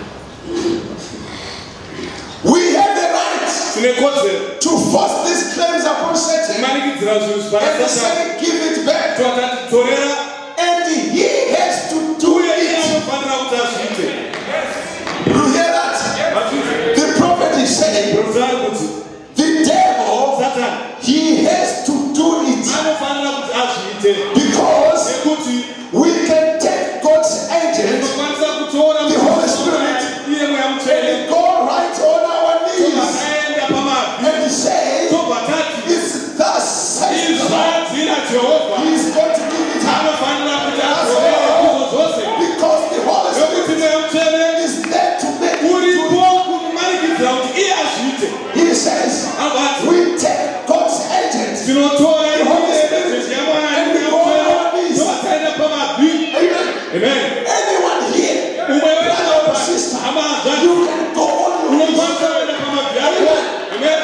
We have the right Tine kodzero to force these claims upon Satan kumanikidzira zvinhu izvi pana and Satani. say, give it back. Tobva tati dzorera. And he has to do Uye iye it. anofanira kuti azviite. You hear that? The prophet is saying, Profeta ari kuti the devil, Satani he has to do it anofanira kuti azviite because nekuti we can take God's agent unokwanisa kutora The Holy Spirit. iye mweya mutsvene and go right on our knees akaenda pamabvi and say, tobva tati it's thus says the Lord. izvadzira Jehovha He is going to give it up anofanira kuti azorere izvo zvose because the Holy nekuti Spirit mweya mutsvene is there to make uripo it. kumanikidzira kuti iye azviite. He says, Abati we take God's agent. tinotora The Holy iye Spirit. message yamwari And we mweya go on mutsvene our knees. tobva taenda pamabvi. Amen. Amen. Anyone here, Umwe wese brother or apa, sister, hama hazati. you can go on your knees. Unokwanisa kuenda pamabvi ako. Amen.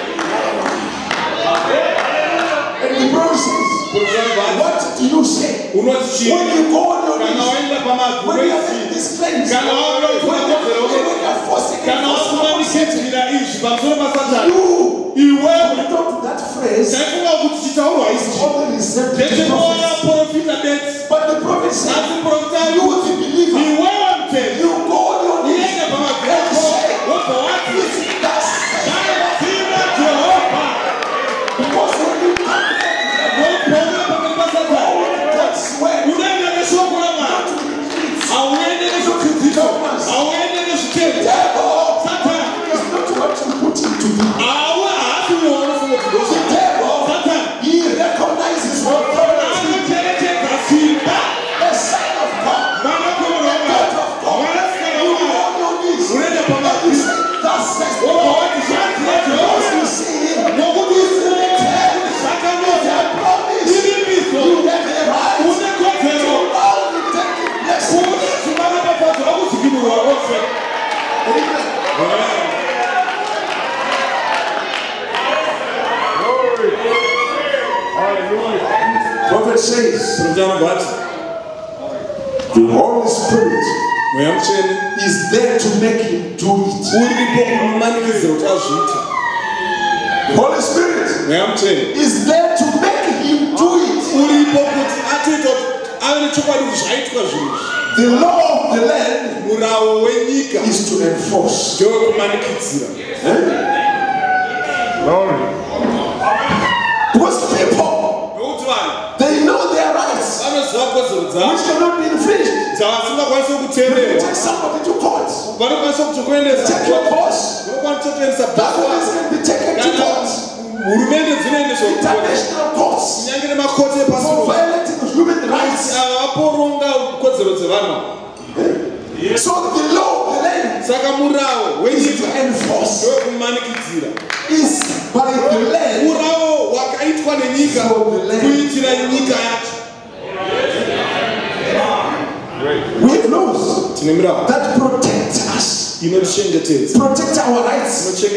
And the Bible says, what do you say? Unoti When chii you go on your kana knees, waenda pamabvi when you are wechii making these claims, Kana when waenda you kukodzero when you are forcing kana wakumanikidzira izvi pamusoro pasatani you iwewe thought that phrase taifunga kuti chitaurwa is ichi only reserved to the ndechekuona prophets. profita bedzi But the prophet said, asi profita ari you kuti the believer, iwewe mtendi you go on your knees uende pamabvi and ako say, wobva wati it's thus zvanzira Jehovha because when you come back wopouya pamberi pasatani with God's word, unoenda neshoko ramwari hauende nezvodzidziso hauende nezvitendo devil satani is not what you put Prophet says the Holy Spirit is there to make him do it. The Holy Spirit is there to make him do it. The law of the land is to enforce. Eh? Because people, they know their rights, which cannot be infringed. You take somebody to court, take your boss. That one is going to be taken to court. International courts for violating human rights. So the law of the land is to enforce, is by the land for the land. We have laws that protect us, protect our rights.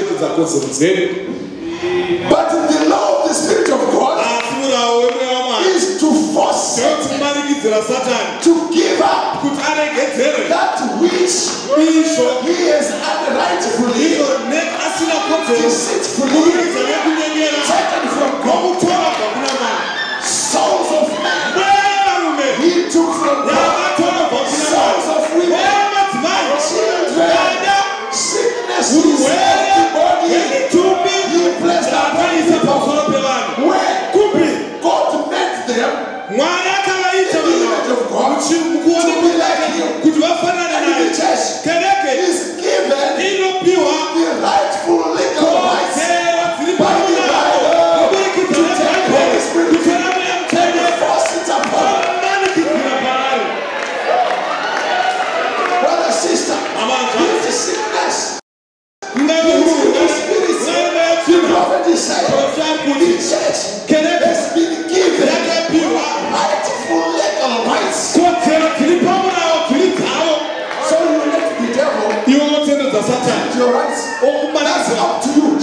But the law of the Spirit of God is to force Satan to give up that which he has unrightfully, deceitfully taken from God. Souls of men he took from God. Souls of women, children, sicknesses of the body, he placed upon people. Where God made them in the image of God to be like him. And the church is given the rightful legal rights by the Bible to take Holy Spirit and force it upon. Brother, sister, this is sickness. The prophet is saying the church has been given rightful legal rights. So you let the devil take your rights. That's up to you.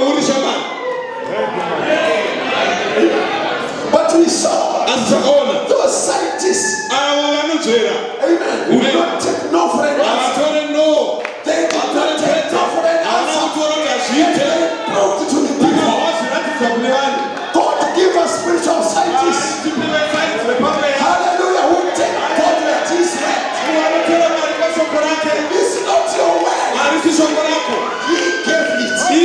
But we saw those scientists, amen, who do not take no for an answer. They did not take no for an answer. And they proved to the people, God give us spiritual scientists. Hallelujah. Who take God at his hand. It's not your way. He gave it.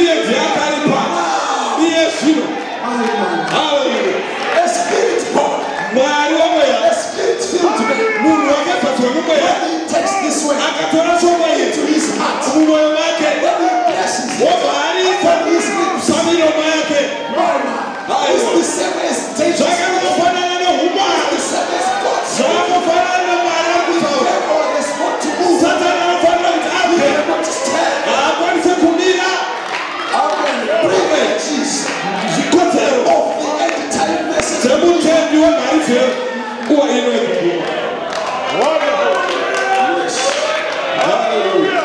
Hallelujah. A spirit born. A spirit filled man. When he takes this way into his heart, when he blesses it upon his lips, it's the same as Jesus. It's the same as God. The devil is not to move. He cannot stand. Amen. Bring it, Jesus. Of the end time message. Hallelujah.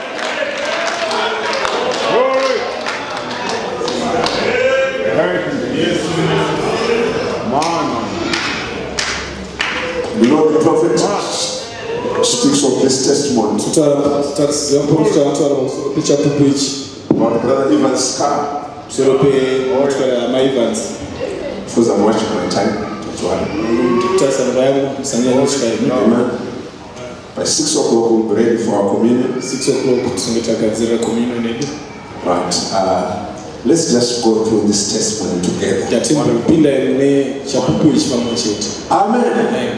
You know the prophet speaks of this testimony. About Brother Evans' car. Because I'm watching my time. Amen. By six o'clock we'll be ready for our communion. Right. Uh, let's just go through this testimony together. Amen.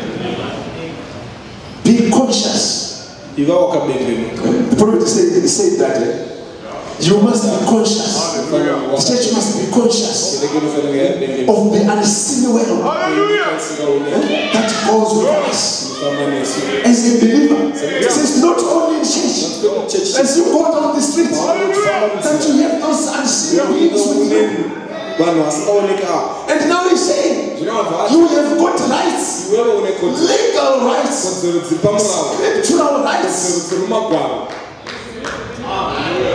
Be conscious. The prophet said, said that eh? You must be conscious. The church must be conscious of the unseen world that goes with us. As a believer, it says not only in church, as you go down the street, that you have those unseen beings with you. And now he's saying, you have got rights, legal rights, scriptural rights.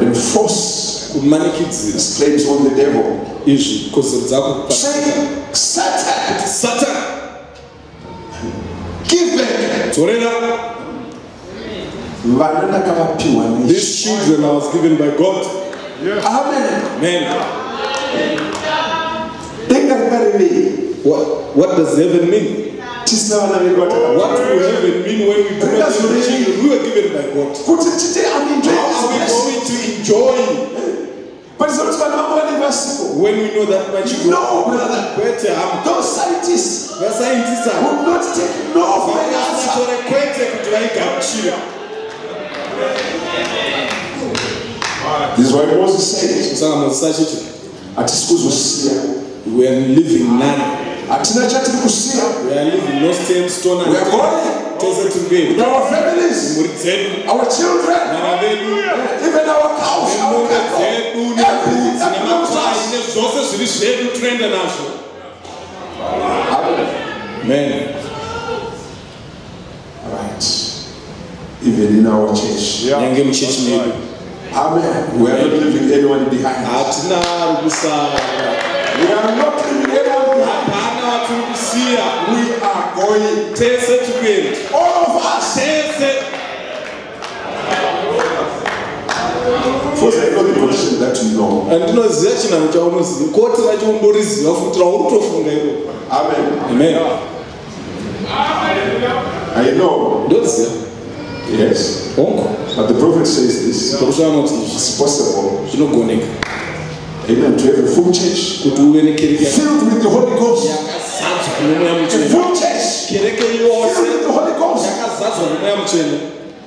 enforce kumanikidzira his claims on the devil. izvi kodzero dzako Saying, Satan, Satan give back. dzorera. Vana ndakavapiwa These nesu. children I was given by God. Amen. Amen. Denga rikarevei. What, what does heaven mean? Tisina vana vedu What vatakavapiwa. will heaven mean when we do not have the children we were given by God? Kuti tite I'm enjoying How are we this blessing. going to enjoy But it's not vana vangu vane vasiko. when we know that my children No, brother. better harm? Those scientists Vascientists are would not take no for an answer. vakasatore kwete kuti vaigamuchira. This is why Moses said, Saka Mozisi achiti hatisi kuzosiya. we are living none. Hatina chatiri kusiya. We are living no stone stone and We are going tese with tungei our families, mhuri dzedu our children, vana vedu even our cows, our nemombe cattle, dzedu everything nebvudzi that belongs to nemakwai us. nezvose zviri zvedu toenda nazvo. Amen. Right. Even in our church. Nyange muchechi medu Amen. We are not leaving anyone behind. hatina rukusara, We are not leaving anyone behind. hapana watiri kusiya, We are going. tese tikuenda, All of us. tese. First, I know the position that you know. Andinoziva chinhu chaunoziva, koti racho undoriziva futi rautofunga iro. Amen. Amen. I know. Ndoziva. Yes. Hongo. But the prophet says this. Profesa anoti It's possible. zvinogoneka Amen. To have a full church kuti uve nekereke filled with the Holy Ghost. yakazadzwa nemweya A mutsvene. full church Kereke filled yose with the Holy Ghost. yakazadzwa nemweya mutsvene.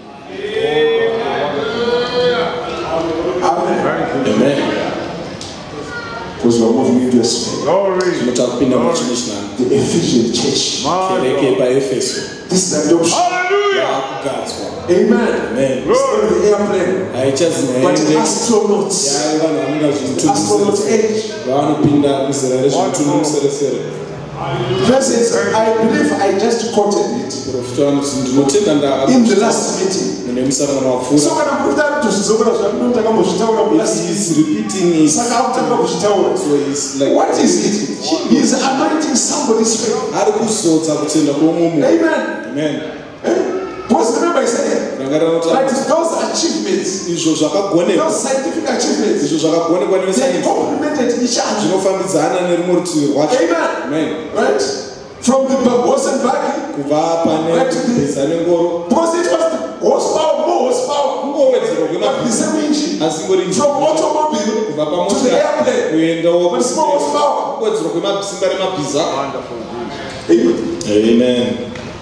Amen. Amen. Because we are moving into a sphere. Zvinotaura kupinda muchine chinhano. The Ephesian church. Kereke yepaefeso This is adoption. yakugadzwa. Amen. Amen. It's not the airplane, Haichazi but naende astronauts. yave vanhu vanonga Astronaut zvimutundumusere age. vavanopinda muzera rezvimutundumusere. Verses, I believe I just quoted it Profita vanoti ndinotenda in the last meeting. mune musangano So wapfuura. when I'm that to Zobra, I'm not going to last meeting. He's repeating it. Saka akutanga kuzvitaura. So he's like, What is it? He's anointing somebody's faith. ari kuzodza kutenda kwomunhu. Amen. Amen. Because remember I said, Rangarira like kuti those achievements, izvo zvakagonekwa, those scientific achievements, izvo zvakagonekwa they nevesainzi complemented each other. zvinofambidzana nerumwe rutivi rwacho. Amen. Amen. Right? From the horse and buggy, Kubva pane bhiza nengoro, because it was the horsepower, more horsepower, kungowedzerwa but the kwemabhiza same engine. asi ngori From automobile kubva to the pamota airplane, kuendawo but small horsepower. kungowedzerwa kwemasimba remabhiza. Amen. Amen.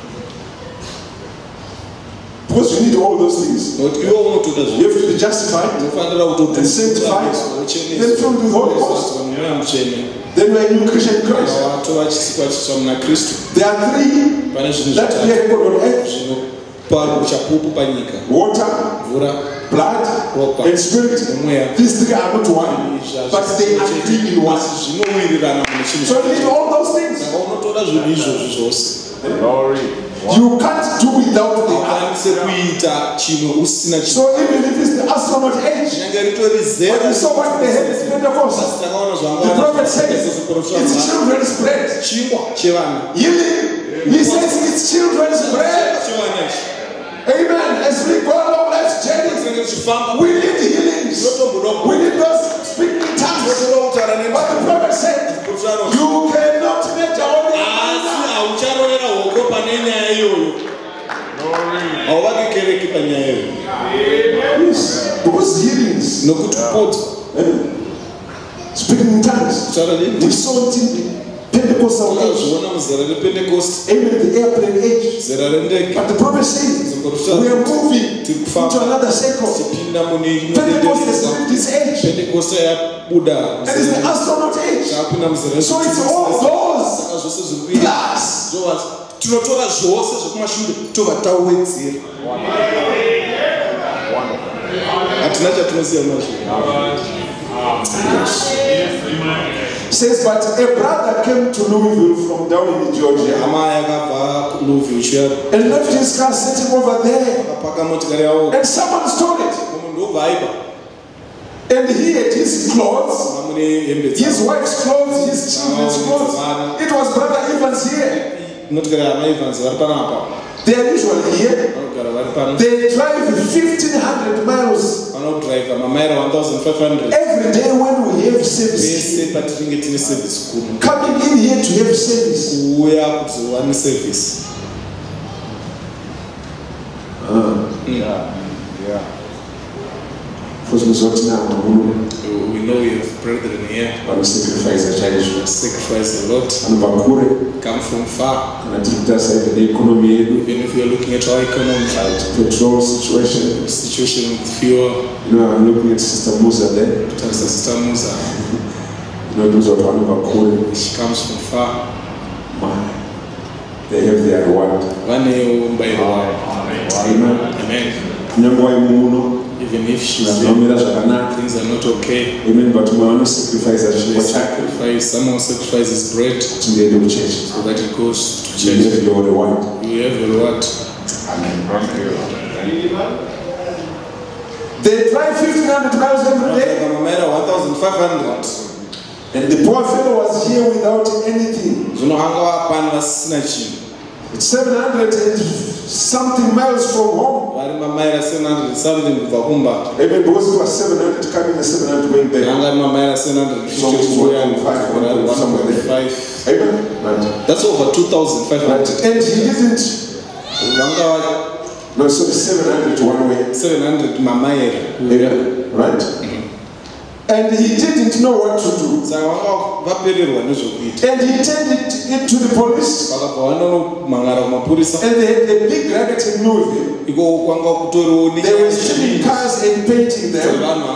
Because you need all those things. Nokuti iwo unotoda You zvinhu have to be justified, unofanira and sanctified, then filled with Holy Ghost. mweya mutsvene Then we are a new Christian in Christ. watova chisikwa chitsva muna Kristu. There are three Pane zvinhu that we zvitatu are recorded on earth: zvinopa uchapupu panyika: water, mvura, blood, ropa and spirit. nemweya. These three are not one, but they are three in one. asi zvinowirirana mune chinhu. So you need all those things. Saka unotoda zvinhu izvozvi zvose. You can't do without the other. Hakwanise kuita chinhu usina chinhu. So even if it's the astronaut age, Kunyange ritori zero, but you saw what they had in Pentecost. asi takaona The prophet says it's children's bread. chingwa chevana. Healing. He says it's children's bread. Chevana ichi. Amen. As we go along life's journey, Tinenge tichifamba, we need healings. totomboda We need those speaking in tongues. kutoda kutaura But nemba. the prophet said, you cannot measure only Asi one. haucharovera hoko pane nyaya iyoyo. Hauvaki kereke panyaya iyoyo. Yes. Because healings, Nokuti kupodza, speaking in tongues, kutaura we nenhema. saw it in the Pentecostal age. Takazviona muzera repentecost, Amen. The airplane age. zera rendege. But the prophet says, we are moving into another cycle. Tipinda mune imwe Pentecost has denderedzwa. lived this age. Pentecost yabuda That is the muzera astronaut age. tapinda muzera So it's all those saka zvose zviri kuita plus. zvova tinotora zvose zvekumashure tobva tawedzera. Hatina chatinosiya nazvo. Says, but a brother came to Louisville from down in Georgia Hama yakabva kuLouisville chiya and left his car sitting over there. akapaka motikari yawo. And someone stole it. Munhu ndobva aiba. And he had his clothes, Vamune hembe his dzavo. wife's clothes, his children's clothes. It was Brother Evans here. Motikari hama Evans vari panapa. They are usually here. Vanogara vari pano. They drive fifteen hundred miles Vanodriva mamaira one thousand five hundred. every day when we have service. Vese patinenge tine service kuno. Coming in here to have service. Kuuya kuzova neservice. Yeah. Yeah. For some now, We know we have brethren here. I sacrifice a child. Sacrifice a lot. And Bakure. Come from far. And I think that's like the economy. Even if you are looking at our economy, petrol situation, the situation with fuel. You know, I'm looking at Sister Musa there. Sister Musa. You know, those are one of Bakure. She comes from far. Man, they have their reward. Amen. Amen. Amen. Even if she's there, things are not okay. Amen. But we want to sacrifice that she sacrifice. Someone sacrifices bread to the end of church, so that it goes to you church. have your reward. You have your reward. They drive fifteen hundred miles every day. one thousand five hundred. And the poor fellow was here without anything. It's seven hundred and something miles from home. seven something. Amen. Because it was seven hundred coming and seven hundred going back. So it's one point five. Amen. Right. That's over two thousand five hundred. Right. And he didn't. No, so it's seven hundred one way. seven hundred mamayera. Yeah. Right? Mm-hmm. And he didn't know what to do. And he turned it into the police. And they had a big racket in Louisville. They were stealing cars and painting them.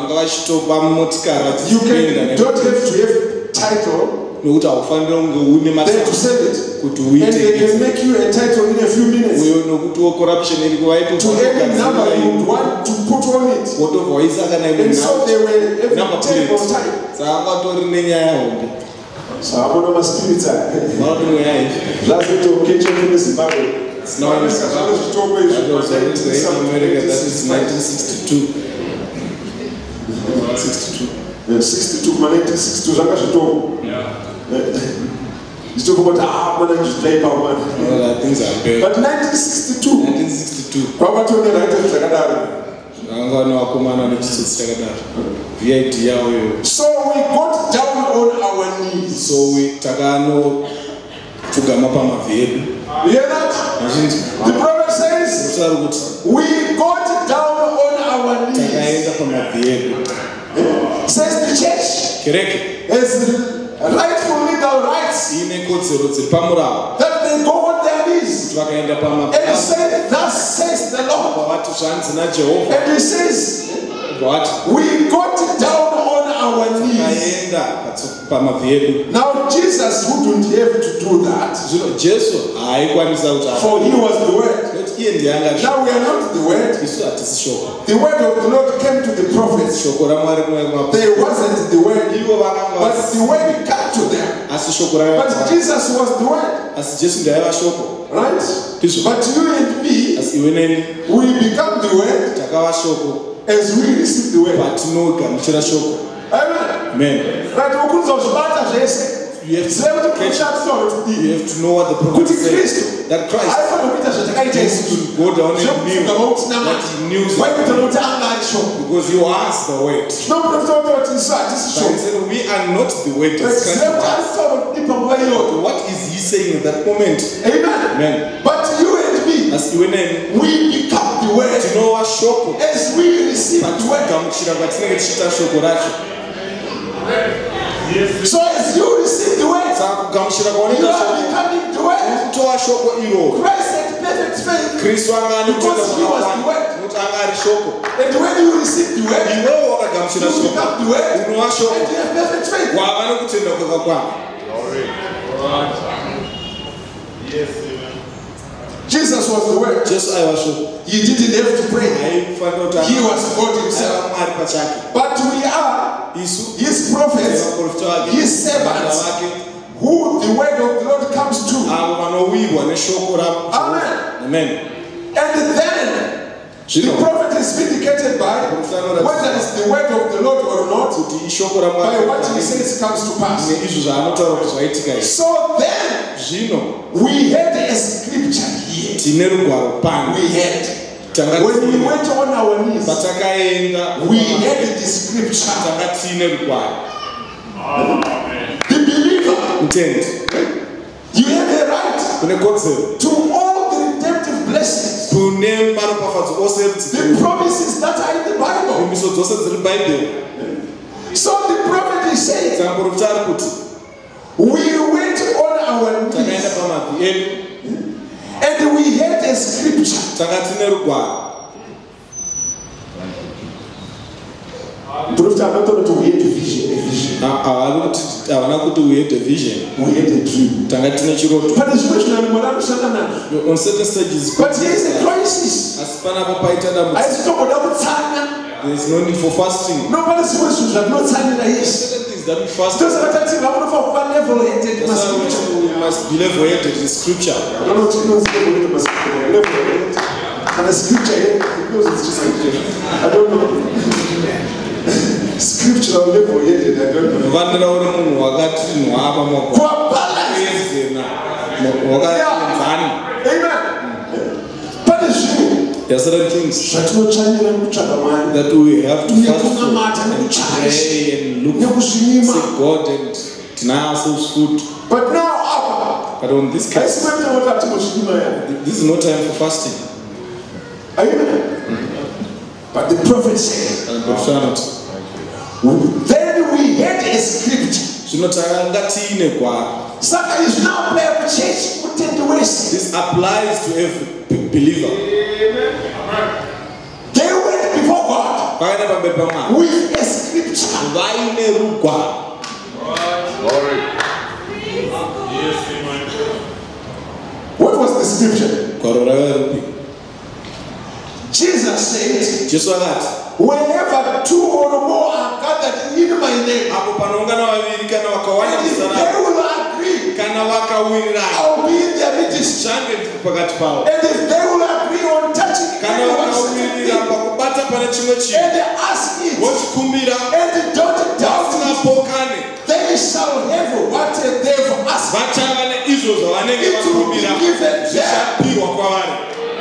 You can, don't have to have title. They have to sell it. And they can make you a title in a few minutes. To any number you would want to put on it. And so they were every table type. So I want my spirits are. That's what you kitchen in Zimbabwe. No, that was that is nineteen sixty-two. sixty-two. sixty-two, nineteen sixty-two. Yeah. You talk about ah, man, I just play power man. Well, things are bad. But nineteen sixty-two. nineteen sixty-two. Power to the right of Jagadar. So we got down on our knees. So we tagano fugamapa maviedu. You hear that? The prophet says we got down on our knees. Says the church has rightful legal rights that they go on their knees and say, thus says the Lord. And he says, we got down on our knees. Now Jesus wouldn't have to do that, for he was the word. Now we are not the word. The word of the Lord came to the prophets. There wasn't the word, but the word came to them. But Jesus was the word. Right? But you and me, we become the word as we receive the word. Amen. Right? You have, to, you have to know what the prophet said. That Christ has to go down and kneel. That he kneels. Because you asked the word. But he said, we are not the word. What is he saying at that moment? Amen. Amen. But you and me, we become the word as we receive the word. So as you receive the word, you are becoming the word. Christ had perfect faith because he was the word. And when you receive the word, you become the word and you have perfect faith. Jesus was the word. He didn't have to pray. He was God himself. But we are his prophets, his servants, who the word of the Lord comes to. Amen. Amen. And then the prophet is vindicated by whether it's the the word of the Lord or not, kuti ishoko by raMwari what he says comes to pass. neizvo zvaanotaura kuti zvaitika izvi. So then, Zvino we had a scripture here. tine rugwaro pano. We had. Tanga When we tine- went on our knees, patakaenda we had the scripture. tanga tine rugwaro. The believer, Mutendi, you have a right kune kodzero to all the redemptive blessings, kune maropafadzo ose the erudziro, promises that are in the Bible. vimbiso dzose dziri bhaibheri. So the prophet is saying, Saka muprofita ari kuti we went on our takaenda knees pamabvi edu and we had a scripture. tanga tine rugwaro. Prophet, I'm not told to we had a vision, a vision. Havana kuti havana kuti we had a vision, We had a dream. tanga tine chiroto. But the situation I'm going to say, On certain stages, but here is the crisis. asi panapo paita I dambudziko. just don't want to tell There is no need for fasting. nobody supposed to not telling There are this. certain things that we fast. Those are the things I want to for one level headed That's why scripture. we must be level-headed in scripture. I don't know what you know level headed must be level headed. And the scripture here, it knows it's just like I don't know. Scriptural level headed, I don't know. Vanira uri munhu wakatinhwa pamagwa. For balance. Kuedzena. Wakaenzana. Amen. But it's true. There are certain things Zvatinotsvanyira kutsvaga Mwari. that we have to fast for Nekunamata and nekuchaisa. pray and look Nekuzvinyima. seek God and deny ourselves food. But now apa. But on this case, Haisi kwete wakati muzvinyima ya. this is no time for fasting. Amen. But the prophet said, And Prophet anoti, then we had a scripture. zvino takanga tiine gwaro. Saka is now player for church kutende wese. This applies to every b- believer. They went before God Vakaenda pamberi paMwari with a scripture. vaine rugwaro. What was the scripture? Gwaro raiva rupi? Jesus said, Jesu akati, whenever two or more are gathered in my name, apo panoungana vaviri kana and if vakawanamisana they will agree, kana vakawirirana I'll be in their midst. zvange ndiri pakati pavo. And if they will agree on touching Kana any one certain vakawirira thing, pakubata pane chimwe chinhu and ask it, vochikumbira and don't doubt it, vasingapokane, they shall have what they've asked. vachava neizvo zvavanenge It will be vakumbira given them. zvichapirwa kwavari.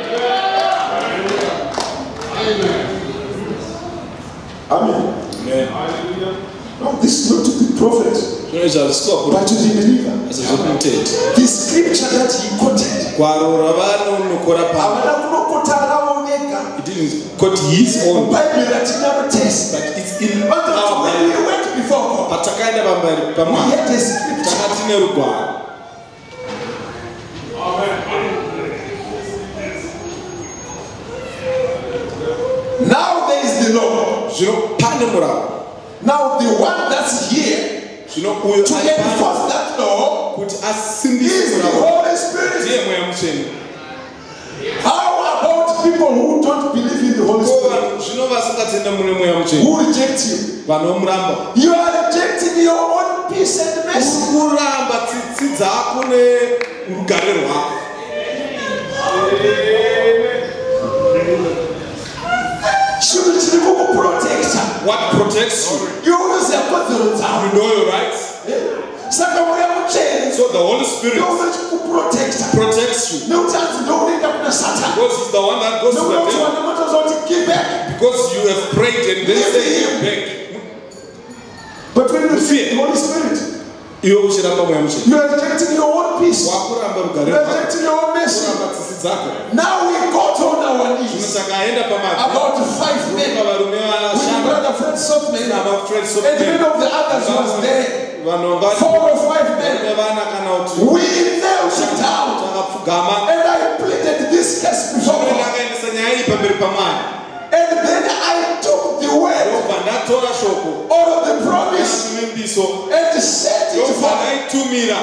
Amen. Amen. No, this is not to the prophet, Zvinoizvi hazviswa but to the believer. asi zvokumutendi. The scripture that he quoted, Gwaro ravanonokora pavo, havana kunokota ravo vega. it didn't quote his own, Bible ratinaro test. but it's in But our when we Bible. went before God, Patakaenda pamberi we paMwari had a scripture. tanga tine rugwaro. Now there is the law. Zvino pane murayiro. Now the one that's here Zvino uyo to ari pano enforce that law kuti asimbise is the murayiro Holy Spirit. ndiye mweya mutsvene. How about people who don't believe in the Holy Ko Spirit? vanhu zvino vasingatenda mune mweya mutsvene, Who reject you? vanomuramba. You are rejecting your own peace and mercy. Uri kuramba tsitsi dzako nerugare rwako. Chinhu chiri kukuprotecta. What protects you? Iwe unoziva kodzero You dzako. know your rights. Saka mweya mutsvene So the Holy Spirit ndounechikuprotecta. protects you Nekuti anzi ndounoenda kuna Satani. because he's the one that goes to the Nekuti devil. vana matoziva kuti give back. Because you have prayed and then say give back. But when you see Fear. the Holy Spirit, Iwe uchiramba mweya mutsvene, you are rejecting your own peace. wakuramba You rugare are rwako, rejecting your own mercy. kuramba tsitsi dzako. Now we got on our Zvino knees. saka aenda pamabvi About five men. varume With vashanu brother Fred Softman. navafred And many of the others was there. vanhu vangati Four or five men. vana kana kuti We knelt down. takapfugama. And I pleaded this case before Zvino God. ndakaendesa nyaya iyi pamberi paMwari. And then I took the word Ndobva ndatora shoko or the promise zvimimbiso and sent it ndobva for ndaitumira.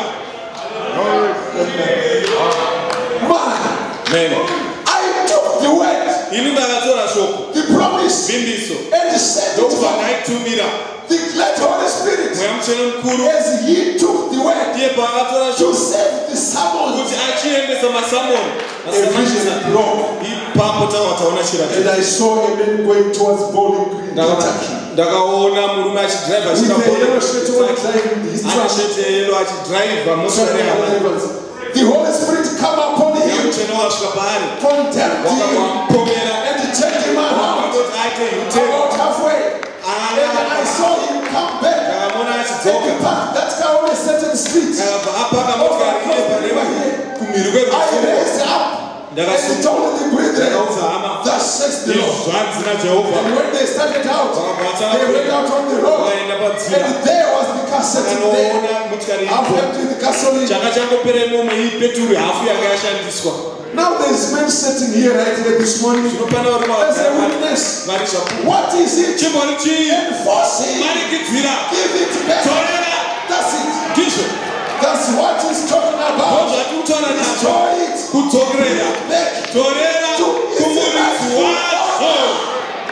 man. Amen. I took the word, Ini ndakatora shoko the promise, zvimbiso and sent it ndobva for ndaitumira the great Holy Spirit mweya mutsvene mukuru as he took the word ndiye paakatora to shoko save the summons. kuti achiendesa masamoni A vision broke. ipapo tawa taona And chiratidzo. I saw a man going towards Bowling Green, Kentucky. ndakaona murume achidriva achishete yelo achidriva motokari yama the Holy Spirit come upon him, mcheno wasvika paari condemned him, wakamupomera and turned him around wakatoti aite mutero about halfway. And I saw him come back ndakamona and achidzoka park that car on a certain street. akabva apaka motokari iye pareva kumhiri I kwerusvingo raised up and told the brethren, ndakaudza hama thus says the Lord. zvanzi najehovha And when they started out, they went out on the road, vakaenda padzira and there was the car sitting there. akanoona motikari Half ipo empty the gasoline. chaka changopera imomo ipeturwe hafu yanga yashandiswa Now there is men sitting here right here this morning zvinopana vari as a mavagara witness. vari zvapu What is it? chimbori chii Enforce it. marikidzira Give it back. torera That's it. ndizvo That's what he's talking about. ndozvati kutaura nazvo Destroy it. kudzokerera Back. torera kumuridzi wazvo.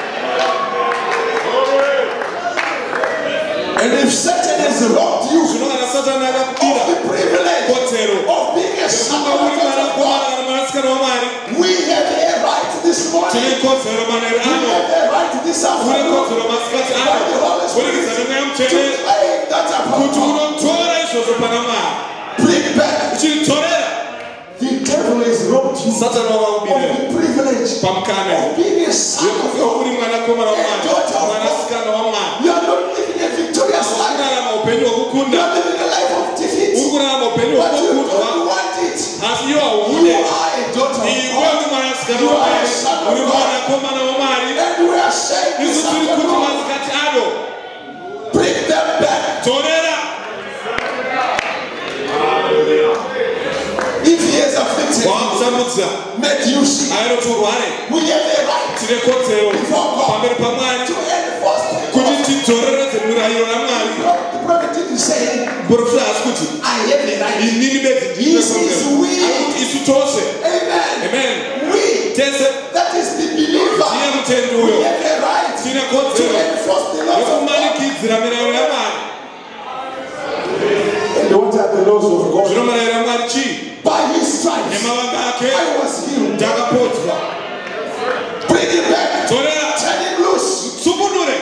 And if Satan has robbed you zvino kana satani of akakudira the privilege kodzero of being a son yekuva of uri God, mwanakomana kana mwanasikana wamwari we have a right this tine morning. kodzero maneri We ano have a right this une afternoon kodzero masikati by ano the Holy kubudikidza Spirit nemweya to mutsvene claim that kuti upon unotora izvozvo pana mwari bring back. uchiritorera The devil has robbed you of satani wakakubirira the privilege pamukana of being a son of wekuva God. uri mwanakomana wamwari mwanasikana wamwari You are not living a victorious life. kurarama upenyu You hwekukunda are living a life of defeat. uri kurarama upenyu But you hwekukundwa don't want it. asi iwo You haude are a daughter of iwe God. uri mwanasikana You are a wamwari son of uri God. mwanakomana wamwari And we are saying isu this tiri kuti afternoon, masikati ano bring them back. torera If he has afflicted you, wakutamudza make you sick. ainoti urware We have a right tine kodzero pamberi pamwari to enforce the kuti law. tidzoreredze mirayiro yamwari The prophet didn't say, muprofita haasi kuti I have a right. inini bedzi He says we. ndinoakuti isu tose Amen. amen We. tese That is the believer. tiye mutendi We uyo have a right tine to kodzero enforce the laws of God. yekumanikidzira mirayiro yamwari And what are the laws of God? zvino mirayiro yamwari chii By his stripes, nemavanga ake I was healed. ndakapodzwa Bring it back. torera Turn him loose. tsukunure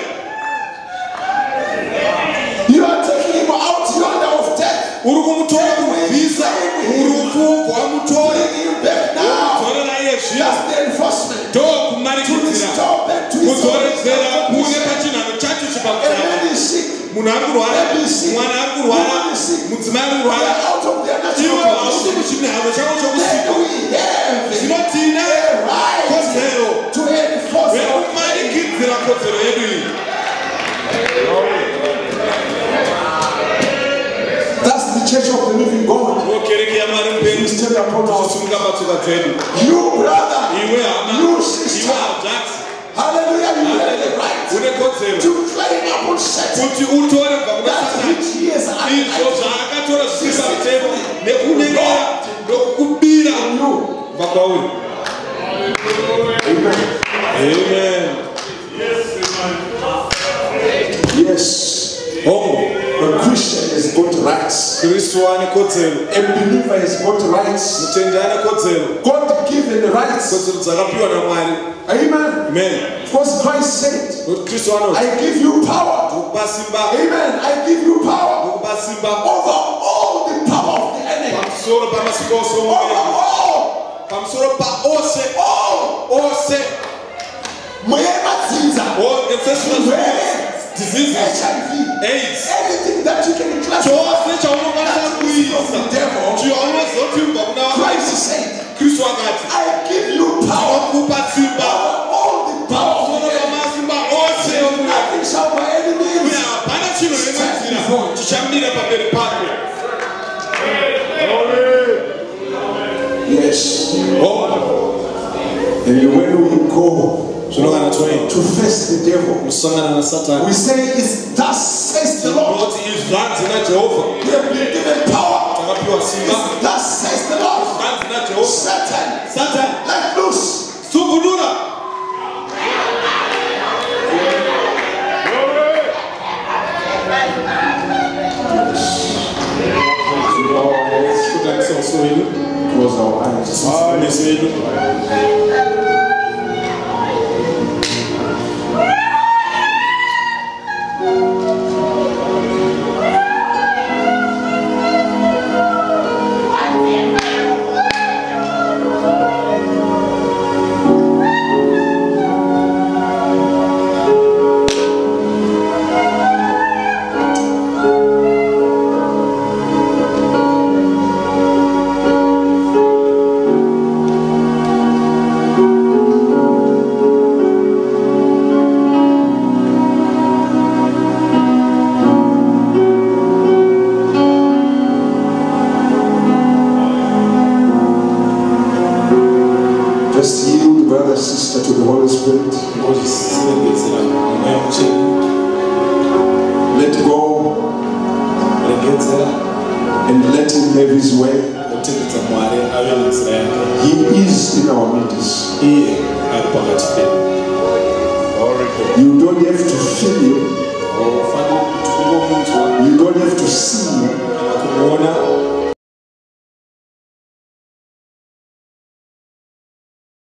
You are taking him out yonder of death. uri kumutora kubvisa urufu rwamutori Bring him back now. torera iye zvino That's the enforcement. ndo To kumanikidzira restore back to his kudzoredzera original kune condition. pachinhano chacho A chipakutanga man is sick. munhu ari kurwara mwana ari kurwara mudzimai ari They kurwara are out of their ivo natural haudi condition. muchinhano chavo Then chokusika we have zvino tina a right kodzero to enforce our claim. vekumanikidzira kodzero yedu iyi That's the church of the living God. ndo kereke yamwari mupenyu Stand upon our tichisunga matsoka dzedu You brother, iwe hama you iwe sister, hadzati hallelujah, you have the right une kodzero to claim upon Satan kuti utore kubva kuna that satani which he has izvo unlike zvaakatora zvisiri pamutemo nekunyengera nokukubira you. kubva kwauri amen Yes, hongu a Christian has got rights. kristu ane kodzero A believer has got rights. mutendi ane kodzero God given rights. kodzero dzakapiwa namwari Amen. amen Because Christ said, nokuti kristu anoti I give you power. ndikupa simba Amen. I give you power ndikupa simba over all the power of the enemy. pamusoro pamasimba ose Over omweya all. pamusoro paose All. ose Muyemadzinza. infections diseases H I V. AIDS Anything that you can classify chose chaunokwanisa of kuisa the devil. chiaunozoti ubva kuna Christ said, kristu akati I give you power anokupa simba over all the power of pamusoro the enemy. pamasimba ose omweya Nothing shall by any uye means. hapana chinhu nemadzira chichamira pamberi pake Yes. oh And when we go zvino kana toenda to face the devil, kusangana nasatani we say, it's thus says the Lord. tinoti izvi zvanzi najehovha We have been given power. takapiwa simba It's thus says the Lord. zvanzi najehovha Satan, satani let loose. sungunura kutarisa uso wedu Close our eyes. meso yedu Spirit. Let go and let him have his way. He is in our midst. You don't have to feel him. You don't have to see